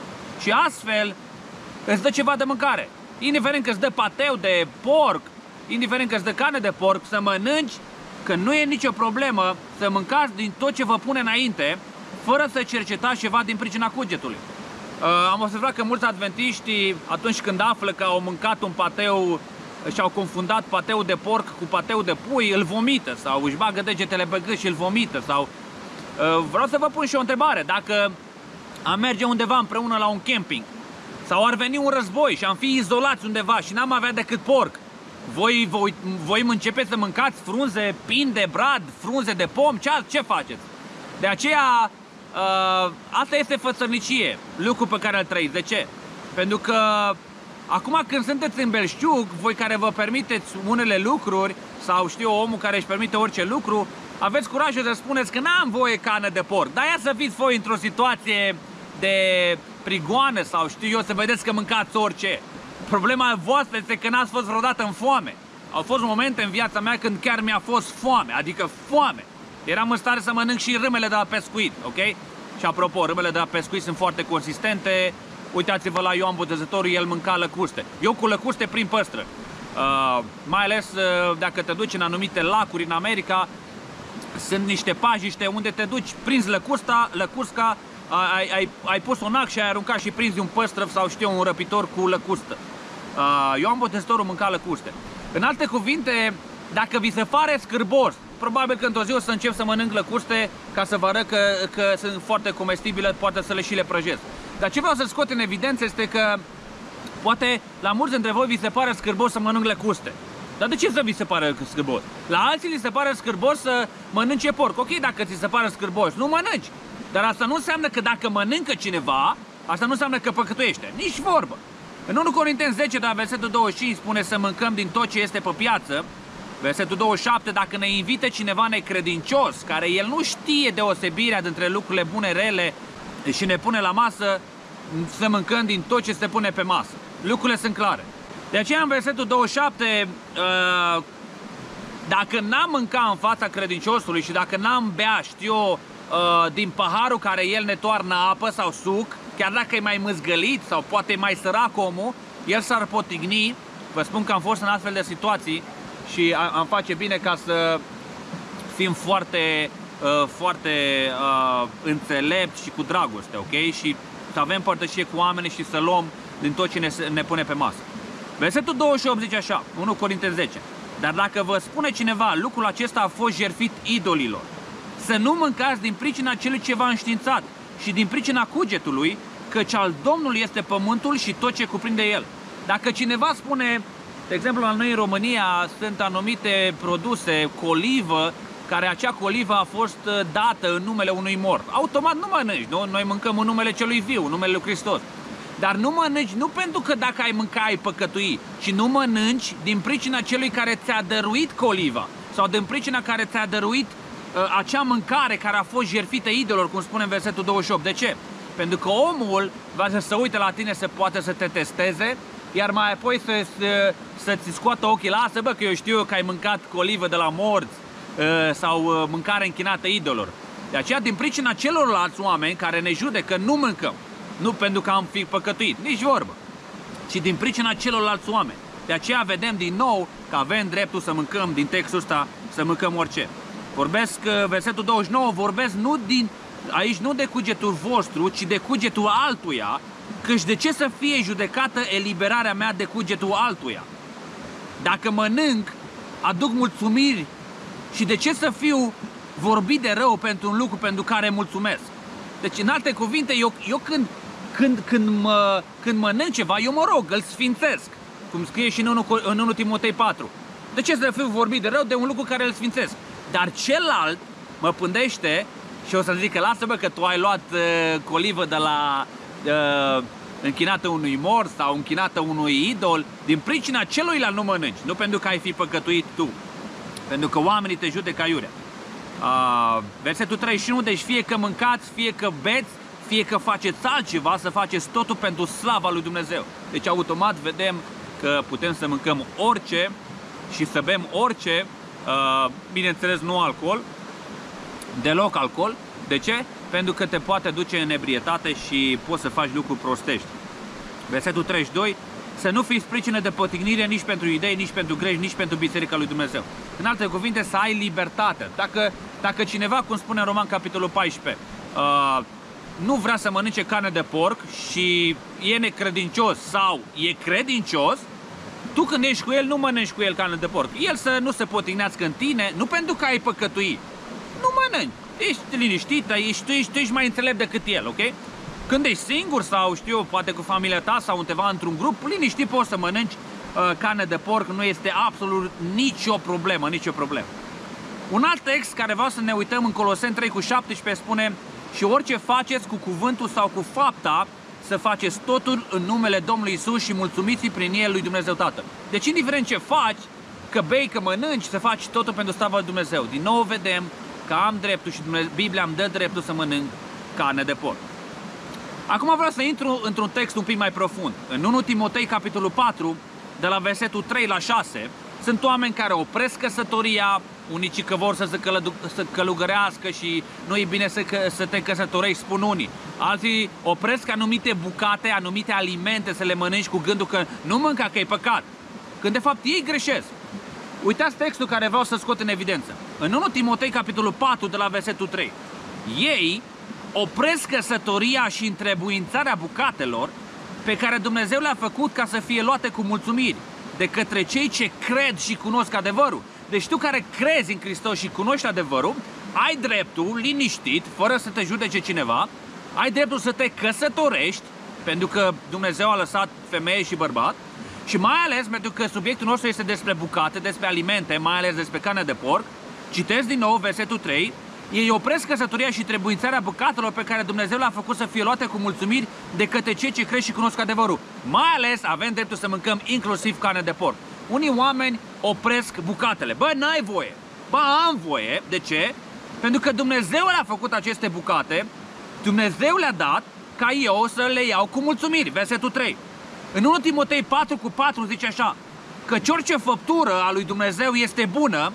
și astfel îți dă ceva de mâncare. Indiferent că îți dă pateu de porc, indiferent că îți dă carne de porc, să mănânci, că nu e nicio problemă să mâncați din tot ce vă pune înainte, fără să cercetați ceva din pricina cugetului. Uh, am observat că mulți adventiști, atunci când află că au mâncat un pateu și au confundat pateu de porc cu pateu de pui, îl vomită sau își bagă degetele pe gât și îl vomită. Sau... Uh, vreau să vă pun și o întrebare. Dacă am merge undeva împreună la un camping sau ar veni un război și am fi izolați undeva și n-am avea decât porc, voi, voi, voi începeți să mâncați frunze, pin de brad, frunze de pom, ce, ce faceți? De aceea, uh, asta este fățărnicie, lucru pe care îl trăiți. De ce? Pentru că acum când sunteți în belșug, voi care vă permiteți unele lucruri, sau știu, omul care își permite orice lucru, aveți curajul să spuneți că n-am voie carne de porc, dar ia să fiți voi într-o situație de prigoană sau știu eu, să vedeți că mâncați orice. Problema voastră este că n-ați fost vreodată în foame. Au fost momente în viața mea când chiar mi-a fost foame, adică foame. Eram în stare să mănânc și râmele de la pescuit, ok? Și apropo, râmele de la pescuit sunt foarte consistente. Uitați-vă la Ioan Botezătorul, el mânca lăcuste. Eu cu lăcuste prin păstră. Uh, mai ales uh, dacă te duci în anumite lacuri în America, sunt niște pajiște unde te duci, prinzi lăcusta, lăcusca, ai, ai, ai pus un ac și ai aruncat și prinzi un păstrăv sau știu un răpitor cu lăcustă. Uh, Ioan Botezătorul mânca lăcuste. În alte cuvinte, dacă vi se pare scârbos, probabil că într-o zi o să încep să mănânc lăcuste ca să vă arăt că, că sunt foarte comestibile, poate să le și le prăjesc. Dar ce vreau să scot în evidență este că poate la mulți dintre voi vi se pare scârbos să mănânc lăcuste. Dar de ce să vi se pare scârbos? La alții li se pare scârbos să mănânce porc. Ok, dacă ți se pare scârbos, nu mănânci. Dar asta nu înseamnă că dacă mănâncă cineva, asta nu înseamnă că păcătuiește. Nici vorbă. În unu Corinteni zece, de la versetul douăzeci și cinci, spune să mâncăm din tot ce este pe piață. Versetul douăzeci și șapte, dacă ne invită cineva necredincios, care el nu știe deosebirea dintre lucrurile bune, rele, și ne pune la masă, să mâncăm din tot ce se pune pe masă. Lucrurile sunt clare. De aceea în versetul douăzeci și șapte, dacă n-am mâncat în fața credinciosului și dacă n-am bea, știu eu, din paharul care el ne toarnă apă sau suc, chiar dacă e mai mâzgălit sau poate e mai sărac omul, el s-ar potigni. Vă spun că am fost în astfel de situații și am face bine ca să fim foarte, foarte uh, înțelepți și cu dragoste, ok? Și să avem părtășie cu oamenii și să luăm din tot ce ne, ne pune pe masă. Versetul douăzeci și opt zice așa, unu Corinteni zece. Dar dacă vă spune cineva, lucrul acesta a fost jertfit idolilor, să nu mâncați din pricina celui ce v-a înștiințat și din pricina cugetului, căci al Domnului este pământul și tot ce cuprinde el. Dacă cineva spune, de exemplu, la noi în România sunt anumite produse, colivă, care acea colivă a fost dată în numele unui mort. Automat nu mănânci, nu? Noi mâncăm în numele celui viu, în numele lui Hristos. Dar nu mănânci nu pentru că dacă ai mânca ai păcătui, ci nu mănânci din pricina celui care ți-a dăruit coliva sau din pricina care ți-a dăruit uh, acea mâncare care a fost jertfită idolor, cum spune în versetul douăzeci și opt. De ce? Pentru că omul va să se uite la tine să poate să te testeze, iar mai apoi să, să, să-ți scoată ochii, lasă bă că eu știu că ai mâncat colivă de la morți uh, sau uh, mâncare închinată idolor. De aceea, din pricina celorlalți oameni care ne judecă, nu mâncăm. Nu pentru că am fi păcătuit, nici vorbă, ci din pricina celorlalți oameni. De aceea vedem din nou că avem dreptul să mâncăm din textul ăsta, să mâncăm orice. Vorbesc, versetul douăzeci și nouă, vorbesc nu din, aici nu de cugetul vostru, ci de cugetul altuia, căci de ce să fie judecată eliberarea mea de cugetul altuia? Dacă mănânc, aduc mulțumiri și de ce să fiu vorbit de rău pentru un lucru pentru care mulțumesc? Deci, în alte cuvinte, eu, eu când, când, când, mă, când mănânc ceva, eu mă rog, îl sfințesc. Cum scrie și în unu, în unu Timotei patru. De ce să fiu vorbit de rău de un lucru care îl sfințesc? Dar celălalt mă pândește și o să zic că lasă bă că tu ai luat uh, colivă de la uh, închinată unui mort sau închinată unui idol, din pricina celuilalt nu mănânci, nu pentru că ai fi păcătuit tu, pentru că oamenii te judecă aiurea. Uh, versetul treizeci și unu, deci fie că mâncați, fie că beți, fie că faceți altceva, să faceți totul pentru slava lui Dumnezeu. Deci automat vedem că putem să mâncăm orice și să bem orice, bineînțeles nu alcool, deloc alcool. De ce? Pentru că te poate duce în ebrietate și poți să faci lucruri prostești. Versetul treizeci și doi. Să nu fiți pricină de potignire nici pentru idei, nici pentru greși, nici pentru Biserica lui Dumnezeu. În alte cuvinte, să ai libertate. Dacă, dacă cineva, cum spune în Roman capitolul paisprezece, uh, nu vrea să mănânce carne de porc și e necredincios sau e credincios, tu când ești cu el, nu mănânci cu el carne de porc. El să nu se potignească în tine, nu pentru că ai păcătuit. Nu mănânci. Ești liniștit, ești, tu, ești, tu ești mai înțelept decât el, ok? Când ești singur sau, știu eu, poate cu familia ta sau undeva într-un grup, liniștit poți să mănânci uh, carne de porc, nu este absolut nicio problemă, nicio problemă. Un alt text care vreau să ne uităm în Coloseni trei cu șaptesprezece spune: și orice faceți cu cuvântul sau cu fapta, să faceți totul în numele Domnului Isus și mulțumiți prin el lui Dumnezeu Tatăl. Deci indiferent ce faci, că bei, că mănânci, să faci totul pentru slava lui Dumnezeu. Din nou vedem că am dreptul și Dumnezeu, Biblia îmi dă dreptul să mănânc carne de porc. Acum vreau să intru într-un text un pic mai profund. În unu Timotei, capitolul patru, de la versetul trei la șase, sunt oameni care opresc căsătoria, unii că vor să se să călugărească și nu e bine să, să te căsătorești, spun unii. Alții opresc anumite bucate, anumite alimente să le mănânci cu gândul că nu mânca, că e păcat. Când de fapt ei greșesc. Uitați textul care vreau să scot în evidență. În unu Timotei, capitolul patru, de la versetul trei. Ei opresc căsătoria și întrebuințarea bucatelor pe care Dumnezeu le-a făcut ca să fie luate cu mulțumiri de către cei ce cred și cunosc adevărul. Deci tu care crezi în Hristos și cunoști adevărul, ai dreptul, liniștit, fără să te judece cineva, ai dreptul să te căsătorești, pentru că Dumnezeu a lăsat femeie și bărbat, și mai ales pentru că subiectul nostru este despre bucate, despre alimente, mai ales despre carne de porc. Citesc din nou versetul trei. Ei opresc căsătoria și trebuințarea bucatelor pe care Dumnezeu le-a făcut să fie luate cu mulțumiri de către cei ce cresc și cunosc adevărul. Mai ales avem dreptul să mâncăm inclusiv carne de porc. Unii oameni opresc bucatele. Bă, n-ai voie. Bă, am voie. De ce? Pentru că Dumnezeu le-a făcut aceste bucate, Dumnezeu le-a dat ca eu să le iau cu mulțumiri. Versetul trei. În unu Timotei patru cu patru zice așa: căci orice făptură a lui Dumnezeu este bună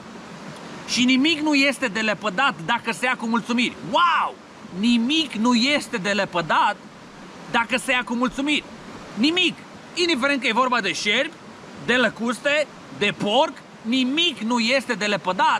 și nimic nu este de lepădat dacă se ia cu mulțumiri. Wow! Nimic nu este de lepădat dacă se ia cu mulțumiri. Nimic! Indiferent că e vorba de șerpi, de lăcuste, de porc, nimic nu este de lepădat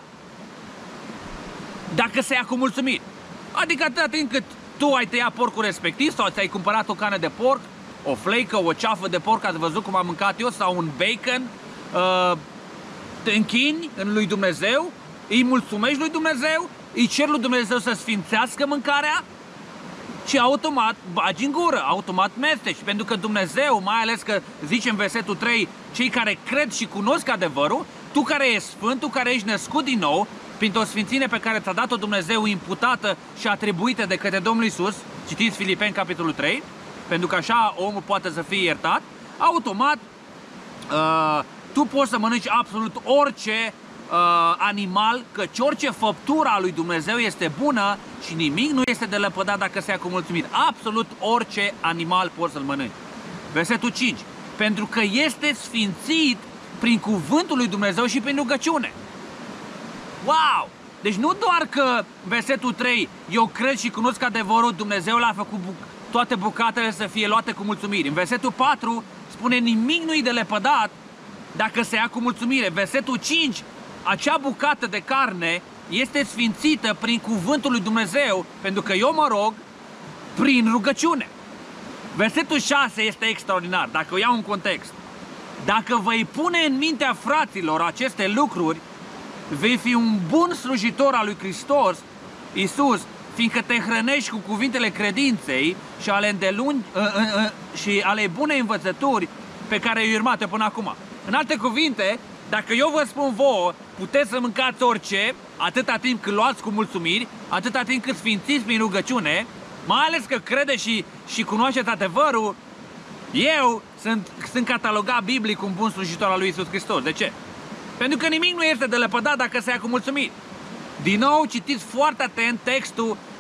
dacă se ia cu mulțumiri. Adică atâta timp cât tu ai tăiat porcul respectiv sau ți-ai cumpărat o carne de porc, o fleică, o ceafă de porc, ați văzut cum am mâncat eu, sau un bacon, uh, te închini în lui Dumnezeu, îi mulțumești lui Dumnezeu, îi cer lui Dumnezeu să sfințească mâncarea și automat bagi în gură, automat mesteci. Pentru că Dumnezeu, mai ales că zice în versetul trei, cei care cred și cunosc adevărul, tu care ești sfânt, tu care ești născut din nou, printr-o sfințire pe care ți-a dat-o Dumnezeu imputată și atribuită de către Domnul Iisus, citiți Filipeni capitolul trei, pentru că așa omul poate să fie iertat, automat uh, tu poți să mănânci absolut orice uh, animal, căci orice făptură a lui Dumnezeu este bună și nimic nu este de lepădat dacă se ia cu mulțumiri. Absolut orice animal poți să-l mănânci. Versetul cinci. Pentru că este sfințit prin cuvântul lui Dumnezeu și prin rugăciune. Wow! Deci nu doar că versetul trei, eu cred și cunosc adevărul, Dumnezeu l-a făcut bu- toate bucatele să fie luate cu mulțumiri. În versetul patru spune nimic nu-i de lepădat dacă se ia cu mulțumire. Versetul cinci, acea bucată de carne este sfințită prin cuvântul lui Dumnezeu, pentru că eu mă rog prin rugăciune. Versetul șase este extraordinar, dacă o iau în context. Dacă vei pune în mintea fraților aceste lucruri, vei fi un bun slujitor al lui Hristos Iisus, fiindcă te hrănești cu cuvintele credinței și ale, îndelungi, uh, uh, uh, și ale bunei învățături pe care i-ai urmat până acum. În alte cuvinte, dacă eu vă spun vouă, puteți să mâncați orice, atâta timp cât luați cu mulțumiri, atâta timp cât sfințiți prin rugăciune, mai ales că crede și, și cunoașteți adevărul, eu sunt, sunt catalogat biblic un bun slujitor al lui Iisus Hristos. De ce? Pentru că nimic nu este de lepădat dacă se ia cu mulțumiri. Din nou, citiți foarte atent textul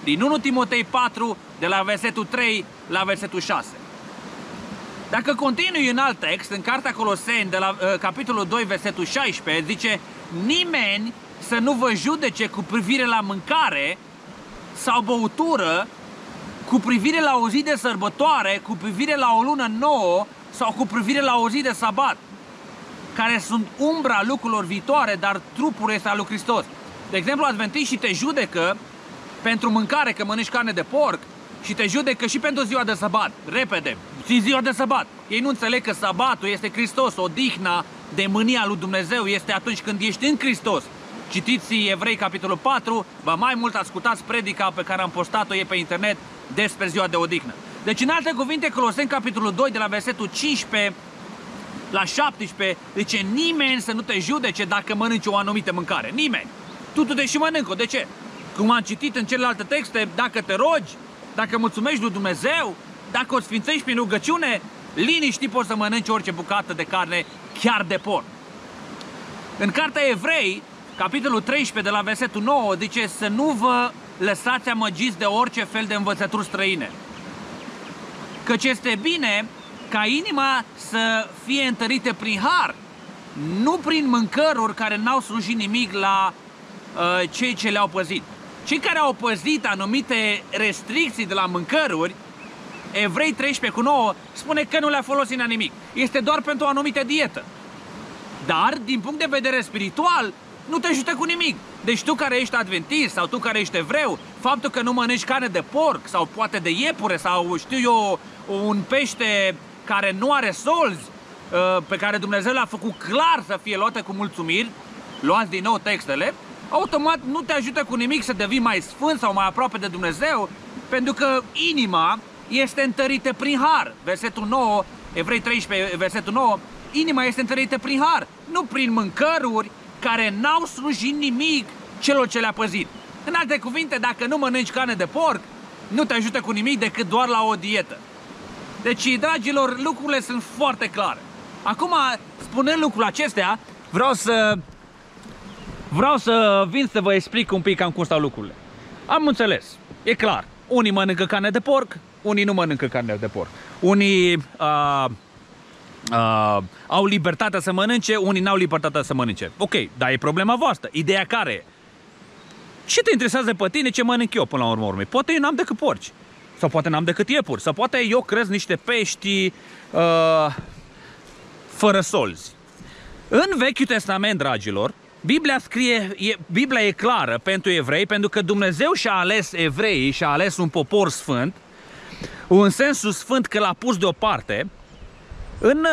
Din unu Timotei patru, de la versetul trei la versetul șase. Dacă continui în alt text, în Cartea Coloseni, de la uh, capitolul doi, versetul șaisprezece, zice: nimeni să nu vă judece cu privire la mâncare sau băutură, cu privire la o zi de sărbătoare, cu privire la o lună nouă sau cu privire la o zi de sabat, care sunt umbra lucrurilor viitoare, dar trupul este al lui Hristos. De exemplu, adventiștii te judecă pentru mâncare, că mănânci carne de porc, și te judecă și pentru ziua de sabat. Repede, zi ziua de sabat. Ei nu înțeleg că sabatul este Hristos, odihna de mânia lui Dumnezeu este atunci când ești în Hristos. Citiți Evrei, capitolul patru, ba mai mult ascultați predica pe care am postat-o e pe internet despre ziua de odihnă. Deci, în alte cuvinte, Coloseni, capitolul doi, de la versetul cincisprezece la șaptesprezece, zice: nimeni să nu te judece dacă mănânci o anumită mâncare. Nimeni. Tu tu te și mănâncă. De ce? Cum am citit în celelalte texte, dacă te rogi, dacă mulțumești lui Dumnezeu, dacă o sfințești prin rugăciune, liniștit poți să mănânci orice bucată de carne, chiar de porc. În Cartea Evrei, capitolul treisprezece, de la versetul nouă, zice: să nu vă lăsați amăgiți de orice fel de învățături străine. Căci este bine ca inima să fie întărită prin har, nu prin mâncăruri care n-au slujit nimic la uh, cei ce le-au păzit. Cei care au păzit anumite restricții de la mâncăruri, Evrei treisprezece cu nouă, spune că nu le-a folosit la nimic. Este doar pentru o anumită dietă. Dar, din punct de vedere spiritual, nu te ajută cu nimic. Deci tu care ești adventist sau tu care ești evreu, faptul că nu mănânci carne de porc sau poate de iepure sau știu eu, un pește care nu are solzi, pe care Dumnezeu l-a făcut clar să fie luate cu mulțumiri, luați din nou textele, automat nu te ajută cu nimic să devii mai sfânt sau mai aproape de Dumnezeu, pentru că inima este întărită prin har. Versetul nouă, Evrei treisprezece, versetul nouă, inima este întărită prin har, nu prin mâncăruri care n-au slujit nimic celor ce le-a păzit. În alte cuvinte, dacă nu mănânci carne de porc, nu te ajută cu nimic decât doar la o dietă. Deci, dragilor, lucrurile sunt foarte clare. Acum, spunând lucrurile acestea, vreau să vreau să vin să vă explic un pic cam cum stau lucrurile. Am înțeles, e clar, unii mănâncă carne de porc, unii nu mănâncă carne de porc. Unii uh, uh, au libertatea să mănânce, unii n-au libertatea să mănânce. Ok, dar e problema voastră. Ideea care e? Ce te interesează pe tine ce mănânc eu până la urmă urmei? Poate eu n-am decât porci. Sau poate n-am decât iepuri. Sau poate eu cresc niște pești uh, fără solzi. În Vechiul Testament, dragilor, Biblia scrie, e, Biblia e clară pentru evrei, pentru că Dumnezeu și-a ales evreii, și-a ales un popor sfânt, în sensul sfânt că l-a pus deoparte. În,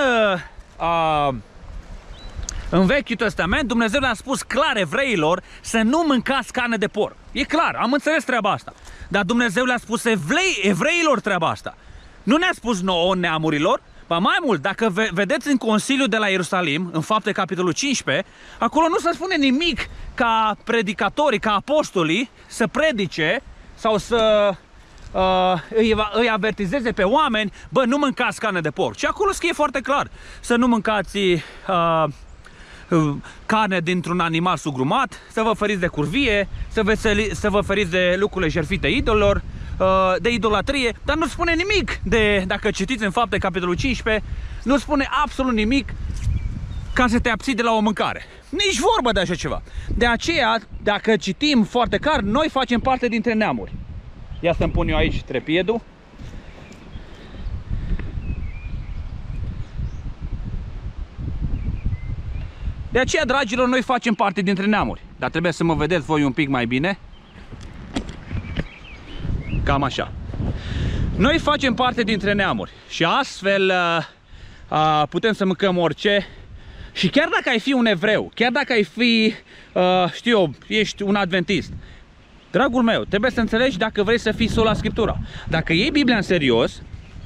uh, uh, în Vechiul Testament, Dumnezeu le-a spus clar evreilor să nu mâncați carne de porc. E clar, am înțeles treaba asta. Dar Dumnezeu le-a spus evrei, evreilor treaba asta. Nu ne-a spus nouă, neamurilor. Ba mai mult, dacă ve vedeți în Consiliul de la Ierusalim, în Fapte capitolul cincisprezece, acolo nu se spune nimic ca predicatorii, ca apostolii să predice sau să uh, îi, îi avertizeze pe oameni: bă, nu mâncați carne de porc. Și acolo scrie foarte clar să nu mâncați uh, carne dintr-un animal sugrumat, să vă feriți de curvie, să vă, să vă feriți de lucrurile jertfite idolilor, de idolatrie, dar nu spune nimic de, dacă citiți în Fapte capitolul cincisprezece, nu spune absolut nimic ca să te abții de la o mâncare. Nici vorbă de așa ceva. De aceea, dacă citim foarte clar, noi facem parte dintre neamuri. Ia să-mi pun eu aici trepiedul. De aceea, dragilor, noi facem parte dintre neamuri. Dar trebuie să mă vedeți voi un pic mai bine. Cam așa. Noi facem parte dintre neamuri și astfel uh, uh, putem să mâncăm orice. Și chiar dacă ai fi un evreu, chiar dacă ai fi, uh, știu eu, ești un adventist, dragul meu, trebuie să înțelegi dacă vrei să fii sola Scriptura. Dacă iei Biblia în serios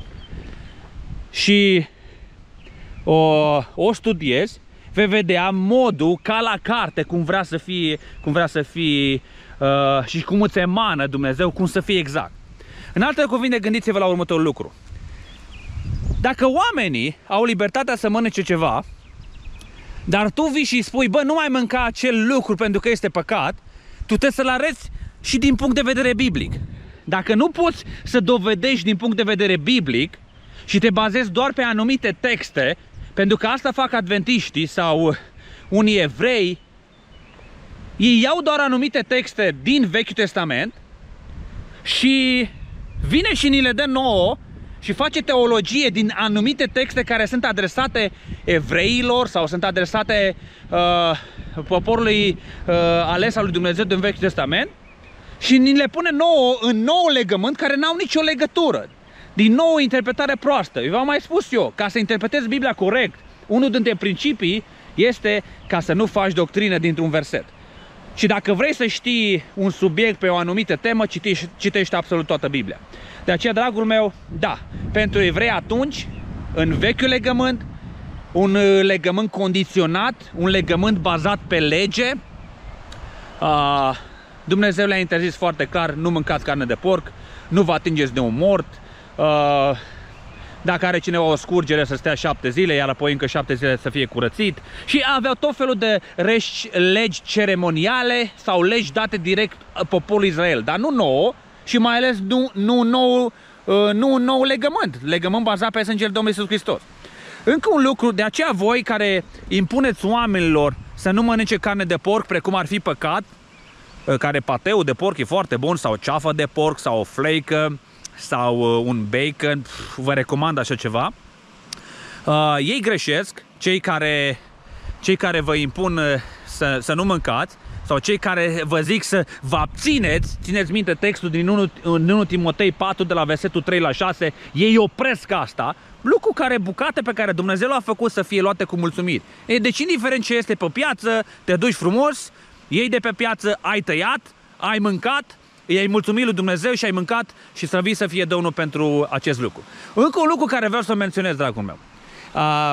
și o, o studiezi, vei vedea modul ca la carte cum vrea să fie, cum vrea să fie uh, și cum îți emană Dumnezeu, cum să fie exact. În alte cuvinte, gândiți-vă la următorul lucru. Dacă oamenii au libertatea să mănânce ceva, dar tu vii și spui: bă, nu mai mânca acel lucru pentru că este păcat, tu trebuie să-l arăți și din punct de vedere biblic. Dacă nu poți să dovedești din punct de vedere biblic și te bazezi doar pe anumite texte, pentru că asta fac adventiștii sau unii evrei, ei iau doar anumite texte din Vechiul Testament și vine și ni le dă nouă și face teologie din anumite texte care sunt adresate evreilor sau sunt adresate uh, poporului uh, ales al lui Dumnezeu din Vechiul Testament și ni le pune nouă în nou legământ care n-au nicio legătură. Din nou o interpretare proastă. Eu v-am mai spus eu, ca să interpretezi Biblia corect, unul dintre principii este ca să nu faci doctrină dintr-un verset. Și dacă vrei să știi un subiect pe o anumită temă, citești, citești absolut toată Biblia. De aceea, dragul meu, da, pentru evrei atunci, în vechiul legământ, un legământ condiționat, un legământ bazat pe lege, uh, Dumnezeu le-a interzis foarte clar, nu mâncați carne de porc, nu vă atingeți de un mort, uh, dacă are cineva o scurgere să stea șapte zile, iar apoi încă șapte zile să fie curățit. Și aveau tot felul de reși, legi ceremoniale sau legi date direct poporului Israel, dar nu nouă și mai ales nu, nu, nou, nu un nou legământ, legământ bazat pe sângele Domnului Iisus Hristos. Încă un lucru, de aceea voi care impuneți oamenilor să nu mănânce carne de porc precum ar fi păcat, care pateu de porc e foarte bun, sau ceafă de porc, sau o fleică, sau un bacon, vă recomand așa ceva. Uh, ei greșesc, cei care, cei care vă impun să, să nu mâncați, sau cei care vă zic să vă abțineți. Țineți minte textul din unu Timotei patru de la versetul trei la șase, ei opresc asta, lucru care, bucate pe care Dumnezeu l-a făcut să fie luate cu mulțumiri. E, deci indiferent ce este pe piață, te duci frumos, iei de pe piață, ai tăiat, ai mâncat, i-ai mulțumit lui Dumnezeu și ai mâncat și să vii să fie Domnul pentru acest lucru. Încă un lucru care vreau să menționez, dragul meu. Uh,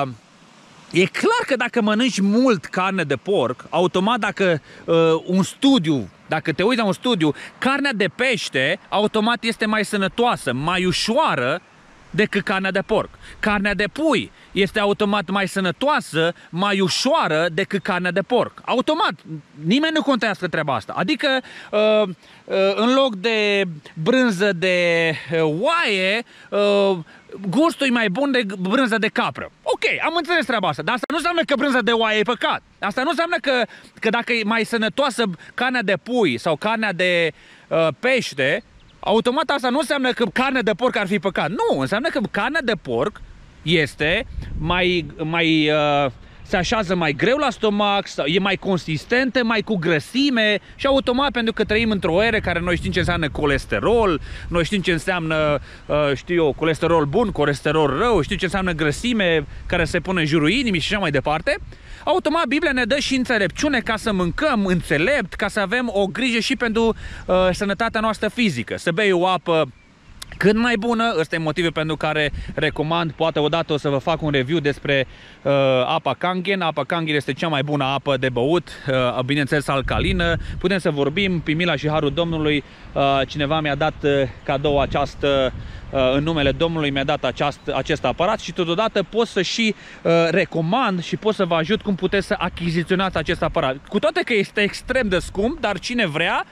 e clar că dacă mănânci mult carne de porc, automat dacă uh, un studiu, dacă te uiți la un studiu, carnea de pește automat este mai sănătoasă, mai ușoară decât carnea de porc. Carnea de pui este automat mai sănătoasă, mai ușoară decât carnea de porc. Automat. Nimeni nu contează treaba asta. Adică, uh, uh, în loc de brânză de uh, oaie, uh, gustul e mai bun de brânză de capră. Ok, am înțeles treaba asta, dar asta nu înseamnă că brânza de oaie e păcat. Asta nu înseamnă că, că dacă e mai sănătoasă carnea de pui sau carnea de uh, pește, automat asta nu înseamnă că carnea de porc ar fi păcat. Nu, înseamnă că carnea de porc este mai, mai uh, se așează mai greu la stomac, sau e mai consistentă, mai cu grăsime și automat, pentru că trăim într-o eră care noi știm ce înseamnă colesterol, noi știm ce înseamnă, uh, știu eu, colesterol bun, colesterol rău, știm ce înseamnă grăsime care se pune în jurul inimii și așa mai departe. Automat Biblia ne dă și înțelepciune ca să mâncăm înțelept, ca să avem o grijă și pentru uh, sănătatea noastră fizică. Să bei o apă cât mai bună, ăsta e motivul pentru care recomand, poate odată o să vă fac un review despre uh, apa Kangen. Apa Kangen este cea mai bună apă de băut, uh, bineînțeles alcalină. Putem să vorbim, prin mila și harul Domnului, uh, cineva mi-a dat uh, cadou această, uh, în numele Domnului mi-a dat aceast, acest aparat și totodată pot să și uh, recomand și pot să vă ajut cum puteți să achiziționați acest aparat. Cu toate că este extrem de scump, dar cine vrea,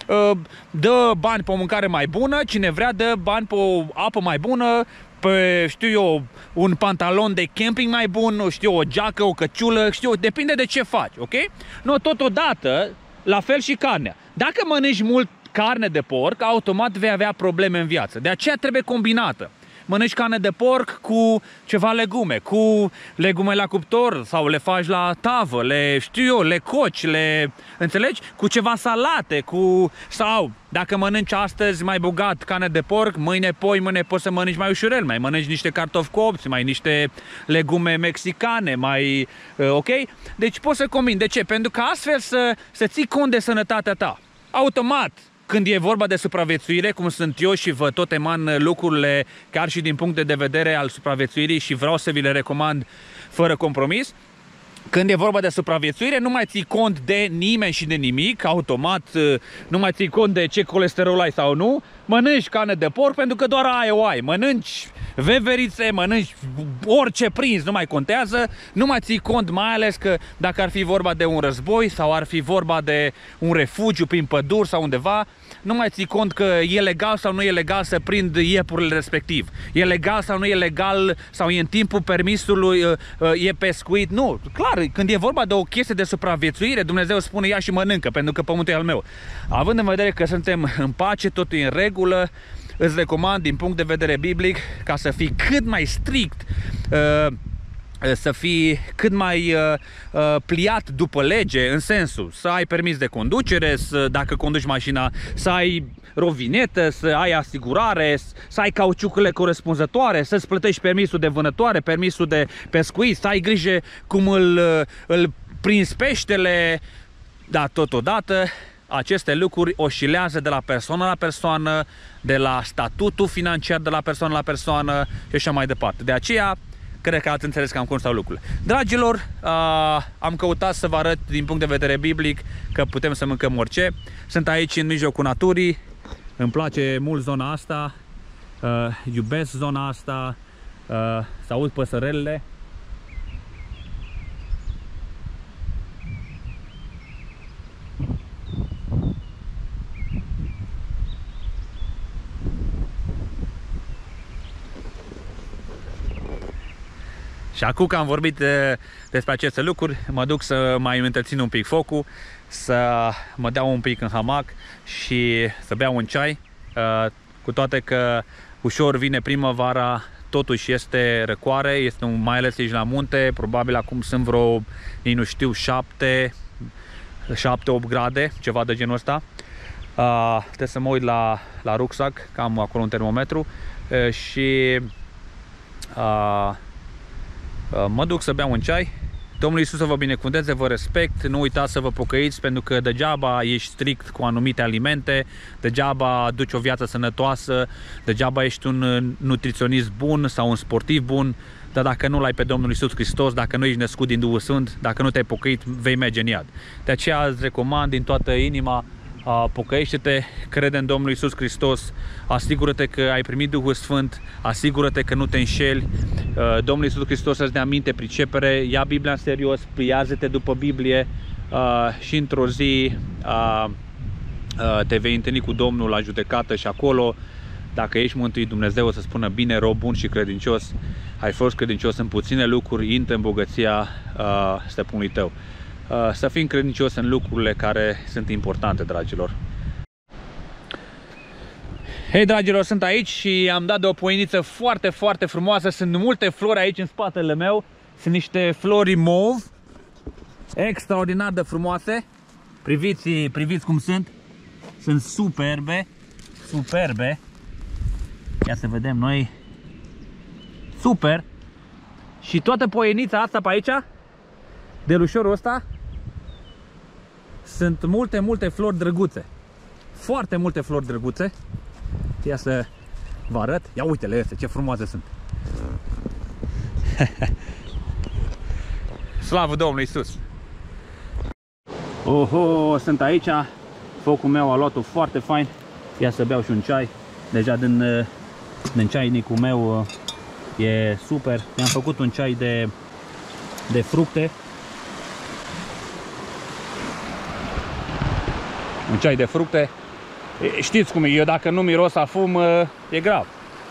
dă bani pe o mâncare mai bună, cine vrea dă bani pe o apă mai bună, pe, știu eu, un pantalon de camping mai bun, știu, o geacă, o căciulă, știu, depinde de ce faci, ok? Nu, totodată, la fel și carnea. Dacă mănânci mult carne de porc, automat vei avea probleme în viață. De aceea trebuie combinată. Mănânci carne de porc cu ceva legume, cu legume la cuptor sau le faci la tavă, le știu eu, le coci, le înțelegi? Cu ceva salate, cu sau dacă mănânci astăzi mai bogat carne de porc, mâine, poi, mâine poți să mănânci mai ușurel, mai mănânci niște cartofi copți, mai niște legume mexicane, mai ok? Deci poți să combini. De ce? Pentru că astfel să, să ții cont de sănătatea ta. Automat. Când e vorba de supraviețuire, cum sunt eu și vă tot eman lucrurile chiar și din punct de vedere al supraviețuirii și vreau să vi le recomand fără compromis, când e vorba de supraviețuire, nu mai ții cont de nimeni și de nimic, automat nu mai ții cont de ce colesterol ai sau nu, mănânci carne de porc pentru că doar aia o ai, mănânci veverițe, mănânci orice prins, nu mai contează, nu mai ții cont, mai ales că dacă ar fi vorba de un război sau ar fi vorba de un refugiu prin păduri sau undeva, nu mai ții cont că e legal sau nu e legal să prind iepurile respectiv. E legal sau nu e legal, sau e în timpul permisului, e pescuit. Nu, clar, când e vorba de o chestie de supraviețuire, Dumnezeu spune ia și mănâncă, pentru că pământul e al meu. Având în vedere că suntem în pace, totul e în regulă, îți recomand din punct de vedere biblic ca să fii cât mai strict, să fii cât mai uh, pliat după lege, în sensul să ai permis de conducere, să, dacă conduci mașina, să ai rovinetă, să ai asigurare, să ai cauciucurile corespunzătoare, să-ți plătești permisul de vânătoare, permisul de pescuit, să ai grijă cum îl, îl prinzi peștele, dar totodată aceste lucruri oscilează de la persoană la persoană, de la statutul financiar de la persoană la persoană și așa mai departe. De aceea, cred că ați înțeles cam cum stau lucrurile. Dragilor, uh, am căutat să vă arăt din punct de vedere biblic că putem să mâncăm orice. Sunt aici în mijlocul naturii, îmi place mult zona asta, uh, iubesc zona asta, uh, să aud păsărelele. Și acum că am vorbit de, despre aceste lucruri, mă duc să mai întrețin un pic focul, să mă dau un pic în hamac și să beau un ceai. Cu toate că ușor vine primăvara, totuși este răcoare, este un, mai ales aici la munte, probabil acum sunt vreo, ei nu știu, șapte opt grade, ceva de genul ăsta. Uh, trebuie să mă uit la, la rucsac, că am acolo un termometru uh, și uh, mă duc să beau un ceai. Domnul Iisus să vă binecuvânteze, vă respect, nu uitați să vă pocăiți, pentru că degeaba ești strict cu anumite alimente, degeaba duci o viață sănătoasă, degeaba ești un nutriționist bun sau un sportiv bun, dar dacă nu l-ai pe Domnul Iisus Hristos, dacă nu ești născut din Duhul Sfânt, dacă nu te-ai pocăit, vei merge în iad. De aceea îți recomand din toată inima, pocăiește-te, crede în Domnul Iisus Hristos, asigură-te că ai primit Duhul Sfânt, asigură-te că nu te înșeli. Domnul Iisus Hristos să-ți dea minte, pricepere, ia Biblia în serios, pliază-te după Biblie și într-o zi te vei întâlni cu Domnul la judecată și acolo, dacă ești mântuit, Dumnezeu o să spună bine, rob bun și credincios, ai fost credincios în puține lucruri, intră în bogăția stăpânului tău. Să fim credincios în lucrurile care sunt importante, dragilor. Hei, dragilor, sunt aici și am dat de o poieniță foarte, foarte frumoasă. Sunt multe flori aici în spatele meu. Sunt niște flori mauve, extraordinar de frumoase. Priviți, priviți cum sunt. Sunt superbe, superbe. Ia să vedem noi. Super. Și toată poienița asta pe aici, delușorul ăsta, sunt multe, multe flori drăguțe. Foarte multe flori drăguțe. Ia să vă arăt. Ia uite-le astea, ce frumoase sunt. Slavă Domnului Iisus! Oho, sunt aici. Focul meu a luat-o foarte fain. Ia să beau și un ceai. Deja din, din ceainicul meu e super. Mi-am făcut un ceai de, de fructe. Un ceai de fructe. Știți cum e, eu dacă nu miros a fum, e grav.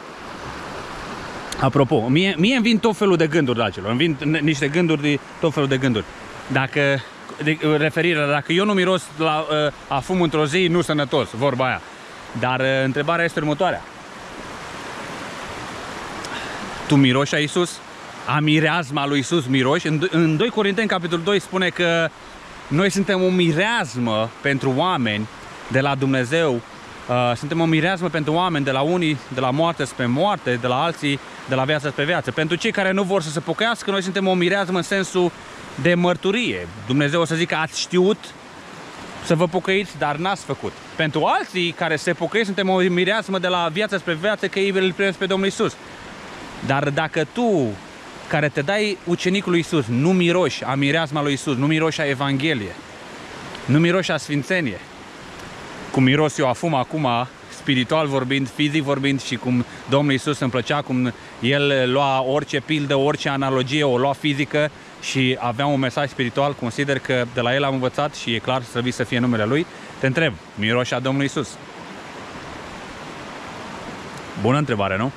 Apropo, mie, mie îmi vin tot felul de gânduri, dragilor. Îmi vin niște gânduri, de, tot felul de gânduri. Dacă, de, referirea, dacă eu nu miros la a fum într-o zi, nu sănătos, vorba aia. Dar întrebarea este următoarea. Tu miroși a Iisus? A mireazma lui Iisus miroși? În, în doi Corinteni, capitolul doi, spune că noi suntem o mireazmă pentru oameni de la Dumnezeu. Uh, suntem o mireazmă pentru oameni de la unii, de la moarte spre moarte, de la alții, de la viață spre viață. Pentru cei care nu vor să se pocăiască, noi suntem o mireazmă în sensul de mărturie. Dumnezeu o să zică, ați știut să vă pocăiți, dar n-ați făcut. Pentru alții care se pocăiesc, suntem o mireazmă de la viață spre viață, că ei îl primesc pe Domnul Iisus. Dar dacă tu, care te dai ucenicul lui Iisus, nu miroși a mireazma lui Iisus, nu miroși a Evanghelie, nu miroși a sfințenie, cum miros eu afum acum, spiritual vorbind, fizic vorbind, și cum Domnul Iisus îmi plăcea, cum El lua orice pildă, orice analogie, o lua fizică și avea un mesaj spiritual, consider că de la El am învățat și e clar, trebuie să fie numele Lui. Te întreb, miroși a Domnului Iisus? Bună întrebare, nu?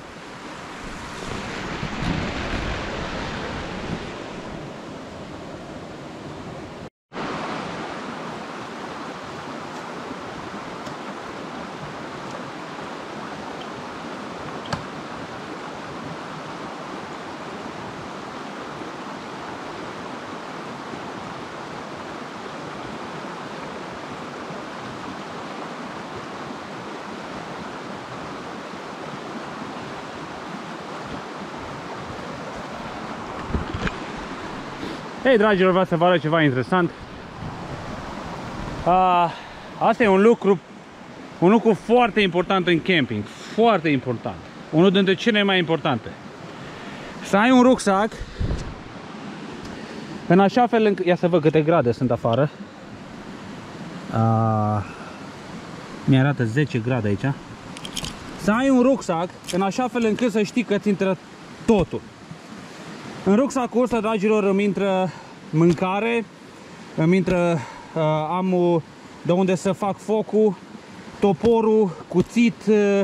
Hei, dragilor, vreau să vă arăt ceva interesant. A, asta e un lucru, un lucru foarte important în camping. Foarte important. Unul dintre cele mai importante. Să ai un rucsac în așa fel încât... Ia să văd câte grade sunt afară. Mi-arată zece grade aici. Să ai un rucsac în așa fel încât să știi că ți intră totul. În rucsacul ăsta, dragilor, îmi intră mâncare, îmi intră uh, am de unde să fac focul, toporul, cuțit, uh,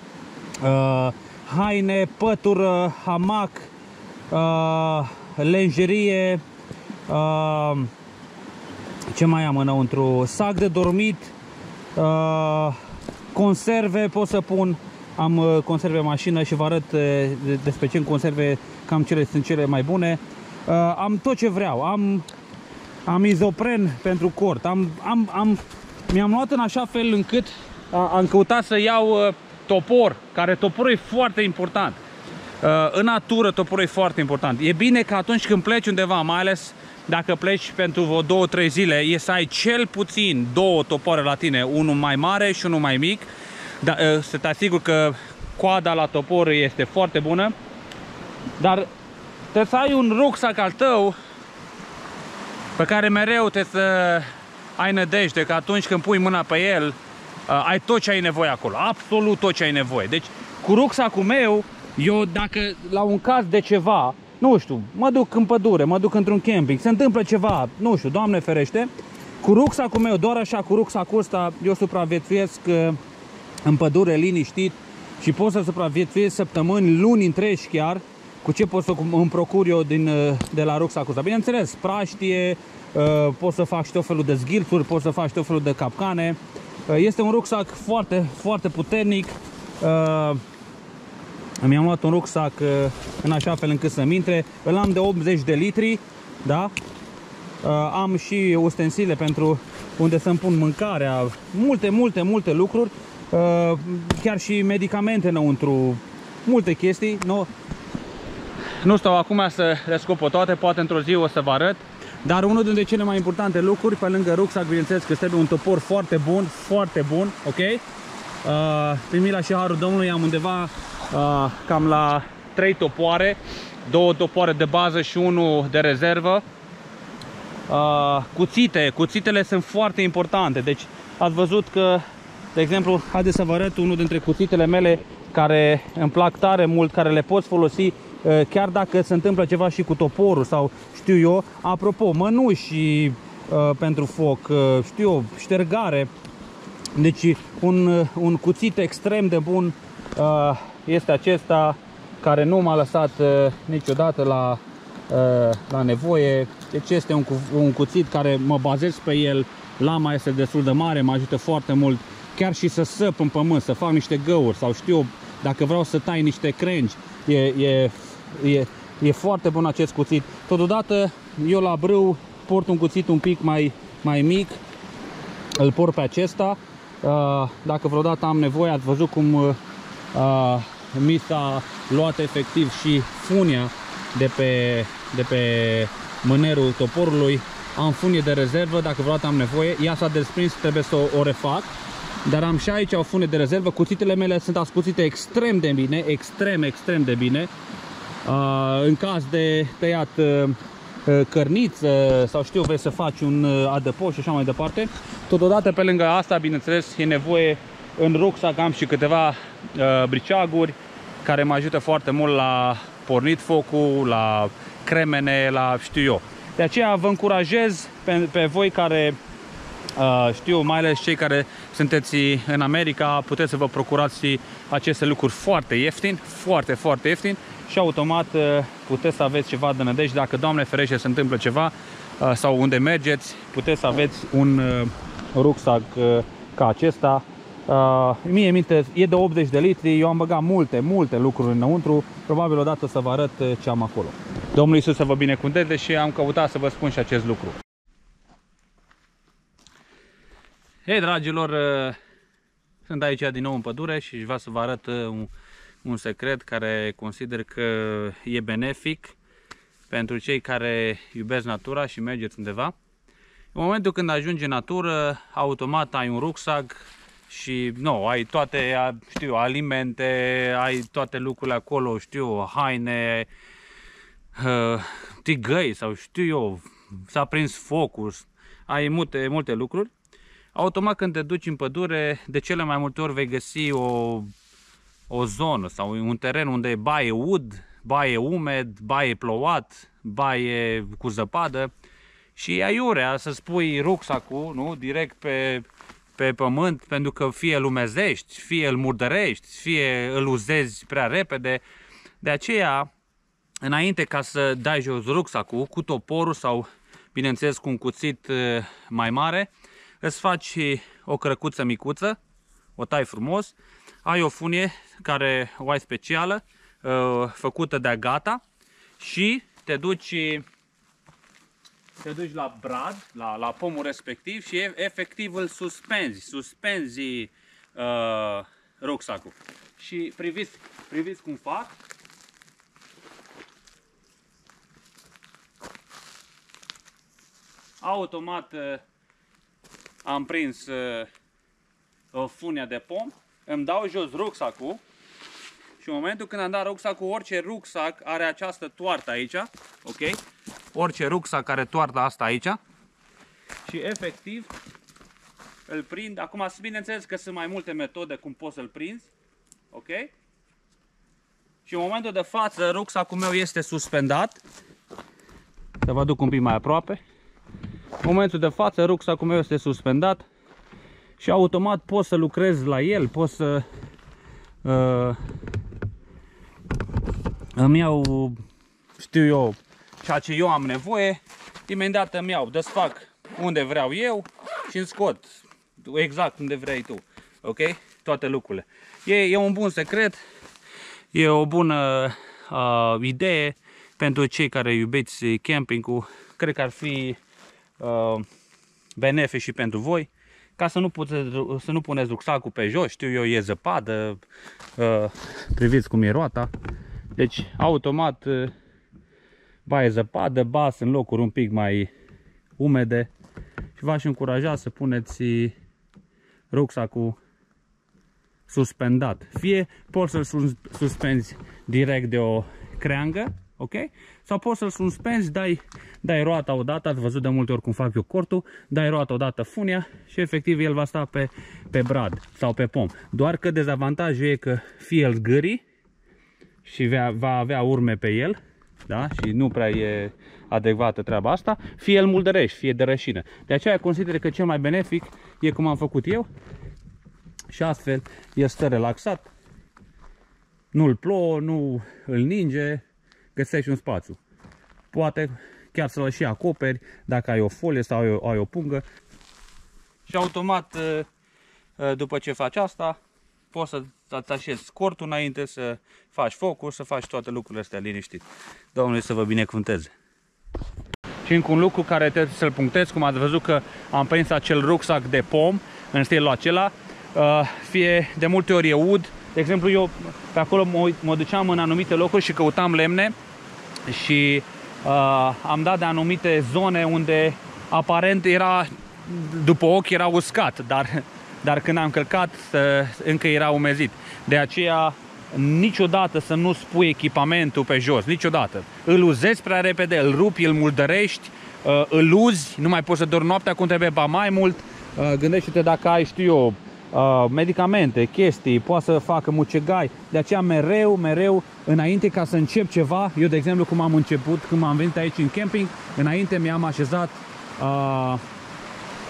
haine, pătură, hamac, uh, lenjerie, uh, ce mai am înăuntru, sac de dormit, uh, conserve pot să pun. Am uh, conserve în mașină și vă arăt uh, despre ce în conserve, cam cele sunt cele mai bune. Uh, am tot ce vreau. Am, am izopren pentru cort. Am, am, am, mi-am luat în așa fel încât uh, am căutat să iau uh, topor, care toporul e foarte important. Uh, în natură toporul e foarte important. E bine că atunci când pleci undeva, mai ales dacă pleci pentru vreo două trei zile, e să ai cel puțin două topoare la tine, unul mai mare și unul mai mic. Da, să te asigur că coada la topor este foarte bună, dar trebuie să ai un rucsac al tău pe care mereu trebuie să ai nădejde că atunci când pui mâna pe el ai tot ce ai nevoie acolo, absolut tot ce ai nevoie. Deci cu rucsacul meu, eu dacă la un caz de ceva, nu știu, mă duc în pădure, mă duc într-un camping, se întâmplă ceva, nu știu, Doamne ferește, cu rucsacul meu, doar așa cu rucsacul ăsta eu supraviețuiesc în pădure liniștit și pot să supraviețuiesc săptămâni, luni întregi chiar, cu ce pot să îmi procur eu din, de la rucsacul ăsta. Bineînțeles, praștie, pot să fac și tot felul de zghilțuri, pot să fac și tot felul de capcane. Este un rucsac foarte, foarte puternic. Mi-am luat un rucsac în așa fel încât să-mi intre. Îl am de optzeci de litri, da? Am și ustensile pentru unde să-mi pun mâncarea, multe, multe, multe lucruri. Uh, chiar și medicamente înăuntru, multe chestii. Nu, nu stau acum să le scop toate, poate într-o zi o să vă arăt. Dar unul dintre cele mai importante lucruri, pe lângă rucsac, bineînțeles că trebuie un topor foarte bun, foarte bun, ok? Uh, prin mila și harul Domnului am undeva uh, cam la trei topoare, două topoare de bază și unul de rezervă. Uh, cuțite, cuțitele sunt foarte importante, deci ați văzut că, de exemplu, haideți să vă arăt unul dintre cuțitele mele care îmi plac tare mult, care le poți folosi chiar dacă se întâmplă ceva și cu toporul sau știu eu. Apropo, mănuși uh, pentru foc, uh, știu eu, ștergare. Deci un, un cuțit extrem de bun uh, este acesta, care nu m-a lăsat uh, niciodată la, uh, la nevoie. Deci este un, un cuțit care mă bazez pe el. Lama este destul de mare, mă ajută foarte mult. Chiar și să săp în pământ, să fac niște găuri sau știu, dacă vreau să tai niște crengi, e, e, e, e foarte bun acest cuțit. Totodată eu la brâu port un cuțit un pic mai, mai mic, îl port pe acesta. Dacă vreodată am nevoie, ați văzut cum mi s-a luat efectiv și funia de pe, de pe mânerul toporului. Am funie de rezervă, dacă vreodată am nevoie. Ea s-a desprins, trebuie să o, o refac. Dar am și aici o funie de rezervă. Cuțitele mele sunt ascuțite extrem de bine, extrem, extrem de bine. Uh, în caz de tăiat uh, cărniță sau știu, vrei să faci un uh, adăpost și așa mai departe. Totodată, pe lângă asta, bineînțeles, e nevoie în rucsac, am și câteva uh, briceaguri care mă ajută foarte mult la pornit focul, la cremene, la știu eu. De aceea vă încurajez pe, pe voi care Uh, știu, mai ales cei care sunteți în America, puteți să vă procurați aceste lucruri foarte ieftin, foarte, foarte ieftin și automat uh, puteți să aveți ceva de nădejde. Dacă, Doamne ferește, se întâmplă ceva uh, sau unde mergeți, puteți să aveți un uh, rucsac uh, ca acesta. Uh, mie minte, e de optzeci de litri, eu am băgat multe, multe lucruri înăuntru. Probabil odată să vă arăt ce am acolo. Domnul Iisus să vă binecuvânteze și am căutat să vă spun și acest lucru. Hei, dragilor, sunt aici din nou în pădure și vreau să vă arăt un, un secret care consider că e benefic pentru cei care iubesc natura și mergeți undeva. În momentul când ajungi în natură, automat ai un rucsac și nu, ai toate, știu, alimente, ai toate lucrurile acolo, știu, haine, uh, tigăi sau știu eu, s-a prins focul, ai multe, multe lucruri. Automat când te duci în pădure, de cele mai multe ori vei găsi o, o zonă sau un teren unde e baie ud, baie umed, baie plouat, baie cu zăpadă și e aiurea să spui rucsacul, nu, direct pe, pe pământ, pentru că fie îl umezești, fie îl murdărești, fie îl uzezi prea repede. De aceea, înainte ca să dai jos rucsacul cu toporul sau, bineînțeles, cu un cuțit mai mare, îți faci o cărăcuță micuță, o tai frumos, ai o funie care o ai specială, făcută de gata și te duci, te duci la brad, la, la pomul respectiv și efectiv îl suspenzi, suspenzi uh, rucsacul. Și priviți, priviți cum fac. Automat am prins uh, funia de pom, îmi dau jos rucsacul și în momentul când am dat rucsacul, orice rucsac are această toartă aici, ok? Orice rucsac are toarta asta aici și efectiv îl prind. Acum, bineînțeles că sunt mai multe metode cum poți să-l prinzi, ok? Și în momentul de față rucsacul meu este suspendat. Să vă duc un pic mai aproape. În momentul de față rucsacul meu este suspendat și automat pot să lucrez la el, pot să uh, îmi iau, știu eu, ceea ce eu am nevoie, imediat îmi iau, desfac unde vreau eu și îmi scot exact unde vrei tu, ok? Toate lucrurile. E, e un bun secret, e o bună uh, idee pentru cei care iubiți campingul, cred că ar fi Uh, benefic și pentru voi, ca să nu, puteți, să nu puneți rucsacul pe jos, știu eu, e zăpadă, uh, priviți cum e roata, deci automat uh, ba e zăpadă, ba sunt locuri un pic mai umede și v-aș încuraja să puneți rucsacul suspendat, fie poți să-l suspenzi direct de o creangă, ok? Sau poți să-l suspenzi, dai, dai roata odată, ați văzut de multe ori cum fac eu cortul, dai roata odată funia și efectiv el va sta pe, pe brad sau pe pom. Doar că dezavantajul e că fie el zgâri și va, va avea urme pe el, da? Și nu prea e adecvată treaba asta, fie el muldărești, fie de rășină. De aceea consider că cel mai benefic e cum am făcut eu și astfel el stă relaxat, nu-l plouă, nu îl ninge, găsești un spațiu. Poate chiar să-l și acoperi dacă ai o folie sau ai o, ai o pungă. Și automat, după ce faci asta, poți să-ți așezi cortul înainte, să faci focul, să faci toate lucrurile astea liniștit. Domnul să vă binecuvânteze. Și încă un lucru care trebuie să-l punctez, cum ați văzut că am prins acel rucsac de pom în stilul acela, fie de multe ori e ud. De exemplu, eu pe acolo mă, mă duceam în anumite locuri și căutam lemne și uh, am dat de anumite zone unde aparent era, după ochi era uscat, dar, dar când am călcat încă era umezit. De aceea niciodată să nu spui echipamentul pe jos, niciodată. Îl uzezi prea repede, îl rupi, îl muldărești, uh, îl uzi, nu mai poți să dormi noaptea cum trebuie, ba mai mult. Uh, gândește-te dacă ai, știu eu, Uh, medicamente, chestii, poate să facă mucegai. De aceea mereu, mereu, înainte ca să încep ceva, eu de exemplu cum am început, când am venit aici în camping, înainte mi-am așezat uh,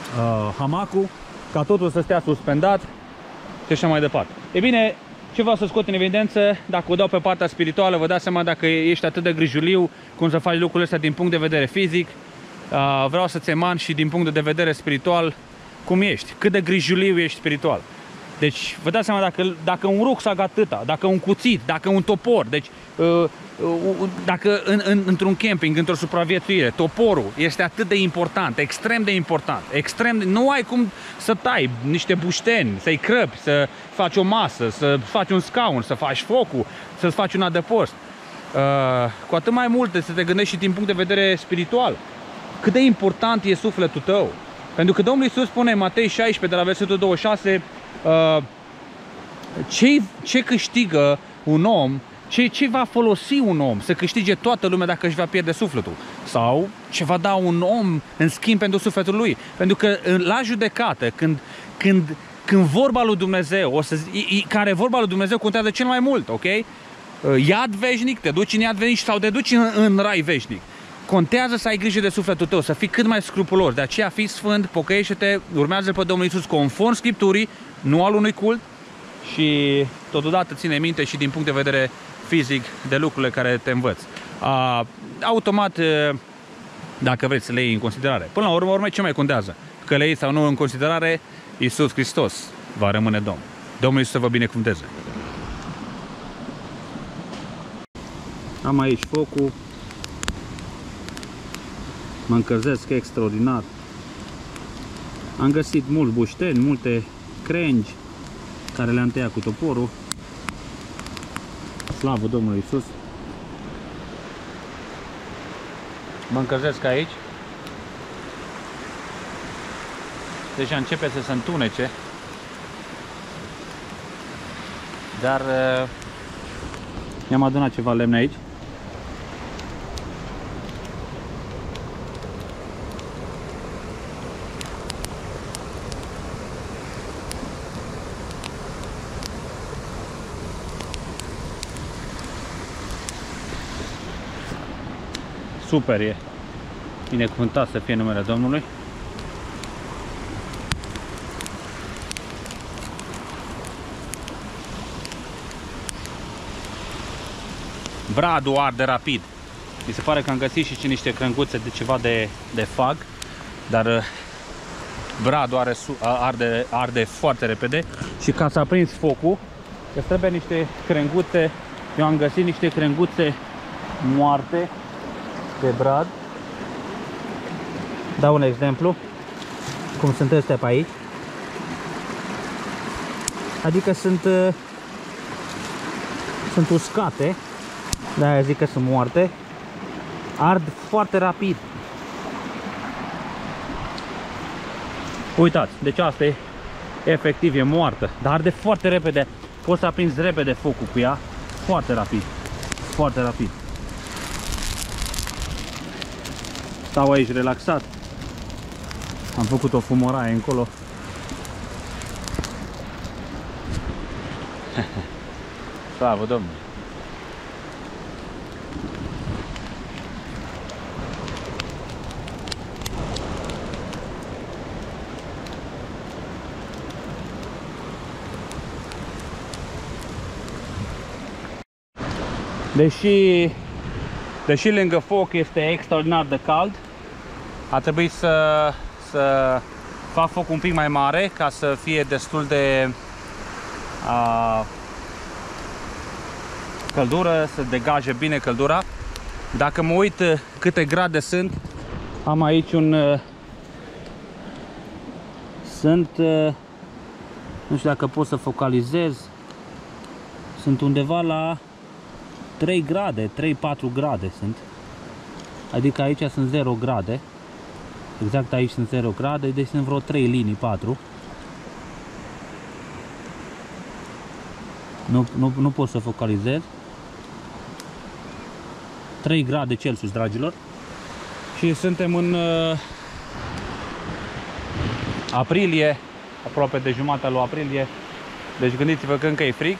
uh, hamacul, ca totul să stea suspendat și așa mai departe. E bine, ce vreau să scot în evidență, dacă o dau pe partea spirituală, vă dați seama dacă ești atât de grijuliu, cum să faci lucrurile astea din punct de vedere fizic, uh, vreau să-ți eman și din punct de vedere spiritual cum ești, cât de grijuliu ești spiritual. Deci, vă dați seama dacă, dacă un rucsac atâta, dacă un cuțit, dacă un topor, deci uh, uh, dacă în, în, într-un camping, într-o supraviețuire, toporul este atât de important, extrem de important, extrem de, nu ai cum să tai niște bușteni, să-i crăpi, să faci o masă, să faci un scaun, să faci focul, să-ți faci un adăpost. Uh, cu atât mai multe să te gândești și din punct de vedere spiritual. Cât de important e sufletul tău. Pentru că Domnul Iisus spune în Matei șaisprezece, de la versetul douăzeci și șase, uh, ce, ce câștigă un om, ce, ce va folosi un om să câștige toată lumea dacă își va pierde sufletul? Sau ce va da un om în schimb pentru sufletul lui? Pentru că la judecată, când, când, când vorba lui Dumnezeu, o să, care vorba lui Dumnezeu contează cel mai mult, ok? Iad veșnic, te duci în iad veșnic sau te duci în, în rai veșnic. Contează să ai grijă de sufletul tău, să fii cât mai scrupulos. De aceea fii sfânt, pocăiește-te, urmează-L pe Domnul Iisus conform Scripturii, nu al unui cult, și totodată ține minte și din punct de vedere fizic de lucrurile care te învăț. A, automat, dacă vreți să le iei în considerare. Până la urmă, urmă ce mai contează? Că le iei sau nu în considerare, Iisus Hristos va rămâne Domn. Domnul Iisus să vă binecuvânteze. Am aici focul. Mă încălzesc extraordinar. Am găsit mulți bușteni, multe crengi care le-am tăiat cu toporul. Slavă Domnului Iisus! Mă încălzesc aici. Deja începe să se întunece. Dar mi-am adunat ceva lemne aici. Super e. Binecuvântat să fie numele Domnului. Bradul arde rapid. Mi se pare că am găsit și niște crânguțe de ceva de, de fag, dar bradul are, arde, arde foarte repede și ca să aprins focul îți trebuie niște crenguțe. Eu am găsit niște crenguțe moarte de brad. Dau un exemplu cum sunt astea pe aici, adică sunt sunt uscate, de-aia zic că sunt moarte, ard foarte rapid. Uitați, deci asta e efectiv, e moartă, dar arde foarte repede, poți să aprinzi repede focul cu ea, foarte rapid, foarte rapid. Stau aici relaxat. Am făcut o fumoraie încolo. Slavă Domnului! Deși, deși lângă foc este extraordinar de cald, a trebuit să, să fac foc un pic mai mare ca să fie destul de a, căldură, să degaje bine căldura. Dacă mă uit câte grade sunt, am aici un... Sunt... Nu știu dacă pot să focalizez. Sunt undeva la trei grade, trei patru grade sunt. Adică aici sunt zero grade. Exact aici sunt zero grade, deci sunt vreo trei linii, patru. Nu, nu, nu pot să focalizez. trei grade Celsius, dragilor. Și suntem în uh, aprilie, aproape de jumatea lui aprilie. Deci gândiți-vă că încă e frig.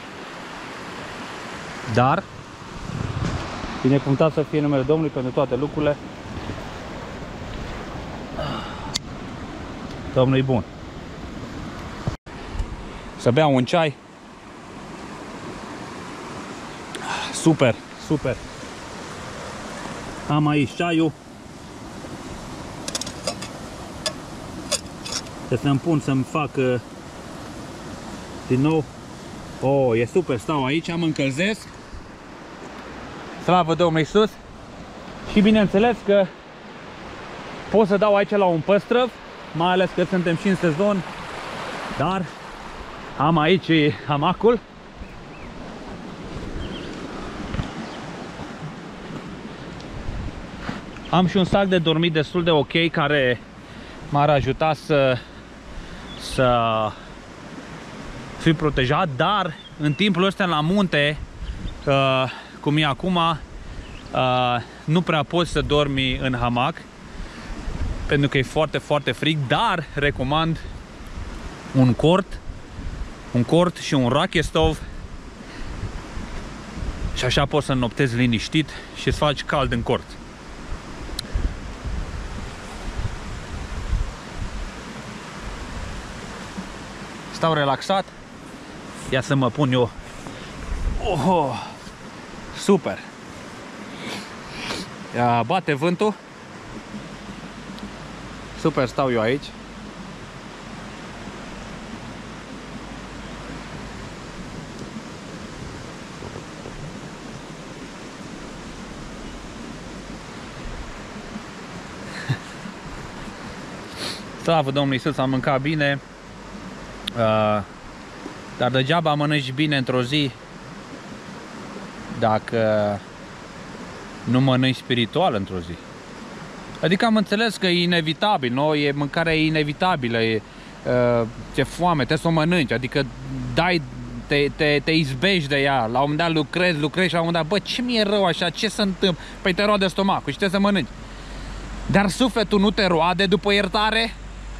Dar binecuvântat să fie numele Domnului pentru toate lucrurile. Domnul-i bun. Să beau un ceai. Super, super. Am aici ceaiul. Trebuie să-mi pun să-mi fac uh, din nou. Oh, e super, stau aici, am încălzesc. Slavă Domnului Iisus. Și bineînțeles că pot să dau aici la un păstrăv, mai ales că suntem și în sezon. Dar am aici hamacul. Am și un sac de dormit destul de ok care m-ar ajuta să să fiu protejat, dar în timpul ăsta la munte, uh, cum e acum, uh, nu prea poți să dormi în hamac pentru că e foarte, foarte frig, dar recomand un cort, un cort și un rache stove și așa poți să înnoptezi liniștit și îți faci cald în cort. Stau relaxat. Ia să mă pun eu. Oh, super. Ia, bate vântul. Super, stau eu aici. Slavă Domnului Iisus, am mâncat bine. Uh, dar degeaba mănânci bine într-o zi dacă nu mănânci spiritual într-o zi. Adică am înțeles că e inevitabil, nu? E mâncarea e inevitabilă, e, uh, ți-e foame, trebuie să o mănânci, adică dai, te, te, te izbești de ea, la un moment dat lucrezi, lucrezi și la un moment dat, bă, ce mi-e rău așa, ce se întâmplă? Păi te roade stomacul și trebuie să mănânci. Dar sufletul nu te roade după iertare?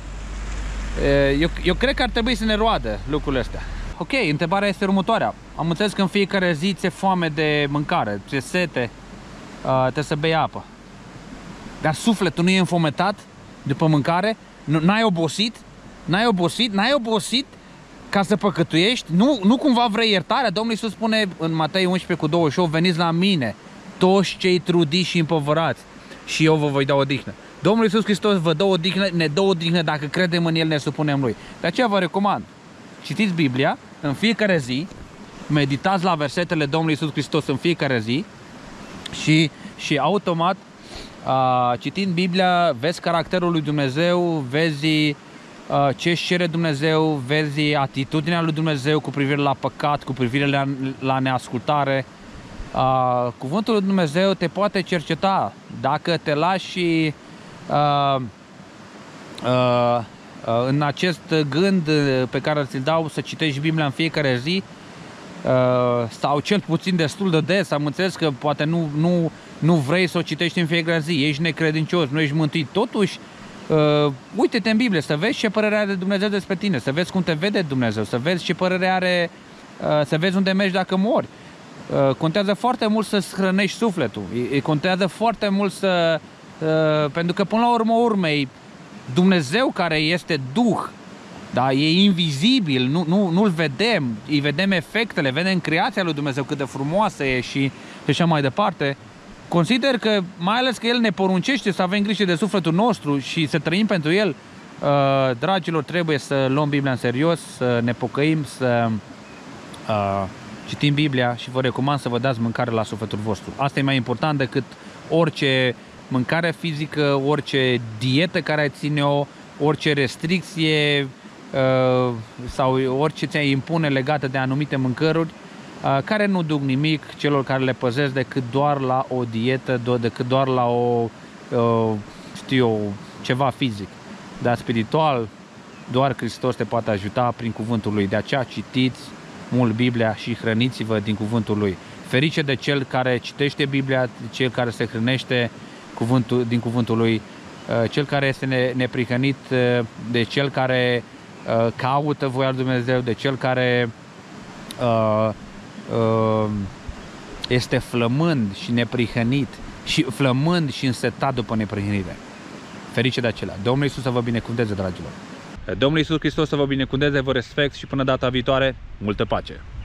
Eu, eu cred că ar trebui să ne roadă lucrurile astea. Ok, întrebarea este următoarea. Am înțeles că în fiecare zi ți-e foame de mâncare, ți-e sete, uh, trebuie să bei apă. Dar sufletul nu e înfometat după mâncare? N-ai obosit? N-ai obosit? N-ai obosit ca să păcătuiești? Nu, nu cumva vrei iertare? Domnul Iisus spune în Matei unsprezece cu douăzeci și opt, veniți la mine, toți cei trudiți și împovărați, și eu vă voi da odihnă. Domnul Iisus Hristos vă dă odihnă, ne dă odihnă dacă credem în El, ne supunem Lui. De aceea vă recomand, citiți Biblia în fiecare zi, meditați la versetele Domnului Iisus Hristos în fiecare zi și, și automat, a, citind Biblia, vezi caracterul lui Dumnezeu, vezi a, ce își cere Dumnezeu, vezi atitudinea lui Dumnezeu cu privire la păcat, cu privire la, la neascultare. A, cuvântul lui Dumnezeu te poate cerceta dacă te lași Uh, uh, uh, în acest gând pe care ți-l dau să citești Biblia în fiecare zi, uh, sau cel puțin destul de des. Am înțeles că poate nu, nu, nu vrei să o citești în fiecare zi, ești necredincios, nu ești mântuit. Totuși, uh, uite-te în Biblie să vezi ce părere are Dumnezeu despre tine, să vezi cum te vede Dumnezeu, să vezi ce părere are, uh, să vezi unde mergi dacă mori. Uh, contează foarte mult să-ți hrănești sufletul, e, contează foarte mult să Uh, pentru că până la urmă urmei Dumnezeu care este Duh, da, e invizibil, nu, nu, nu-L vedem, îi vedem efectele, vedem creația lui Dumnezeu cât de frumoasă e și, și așa mai departe. Consider că, mai ales că El ne poruncește să avem grijă de sufletul nostru și să trăim pentru El, uh, dragilor, trebuie să luăm Biblia în serios, să ne pocăim, să uh, citim Biblia și vă recomand să vă dați mâncare la sufletul vostru. Asta e mai important decât orice mâncare fizică, orice dietă care ai ține-o, orice restricție uh, sau orice ți-ai impune legată de anumite mâncăruri uh, care nu duc nimic celor care le păzesc decât doar la o dietă, do decât doar la o, uh, știu eu, ceva fizic. Dar spiritual, doar Hristos te poate ajuta prin cuvântul Lui. De aceea citiți mult Biblia și hrăniți-vă din cuvântul Lui. Ferice de cel care citește Biblia, de cel care se hrănește cuvântul, din cuvântul Lui, cel care este neprihănit, de cel care caută voia lui Dumnezeu, de cel care este flămând și neprihănit și flămând și însetat după neprihănire. Ferice de acela. Domnul Iisus să vă binecuvânteze, dragilor! Domnul Iisus Hristos să vă binecuvânteze, vă respect și până data viitoare, multă pace!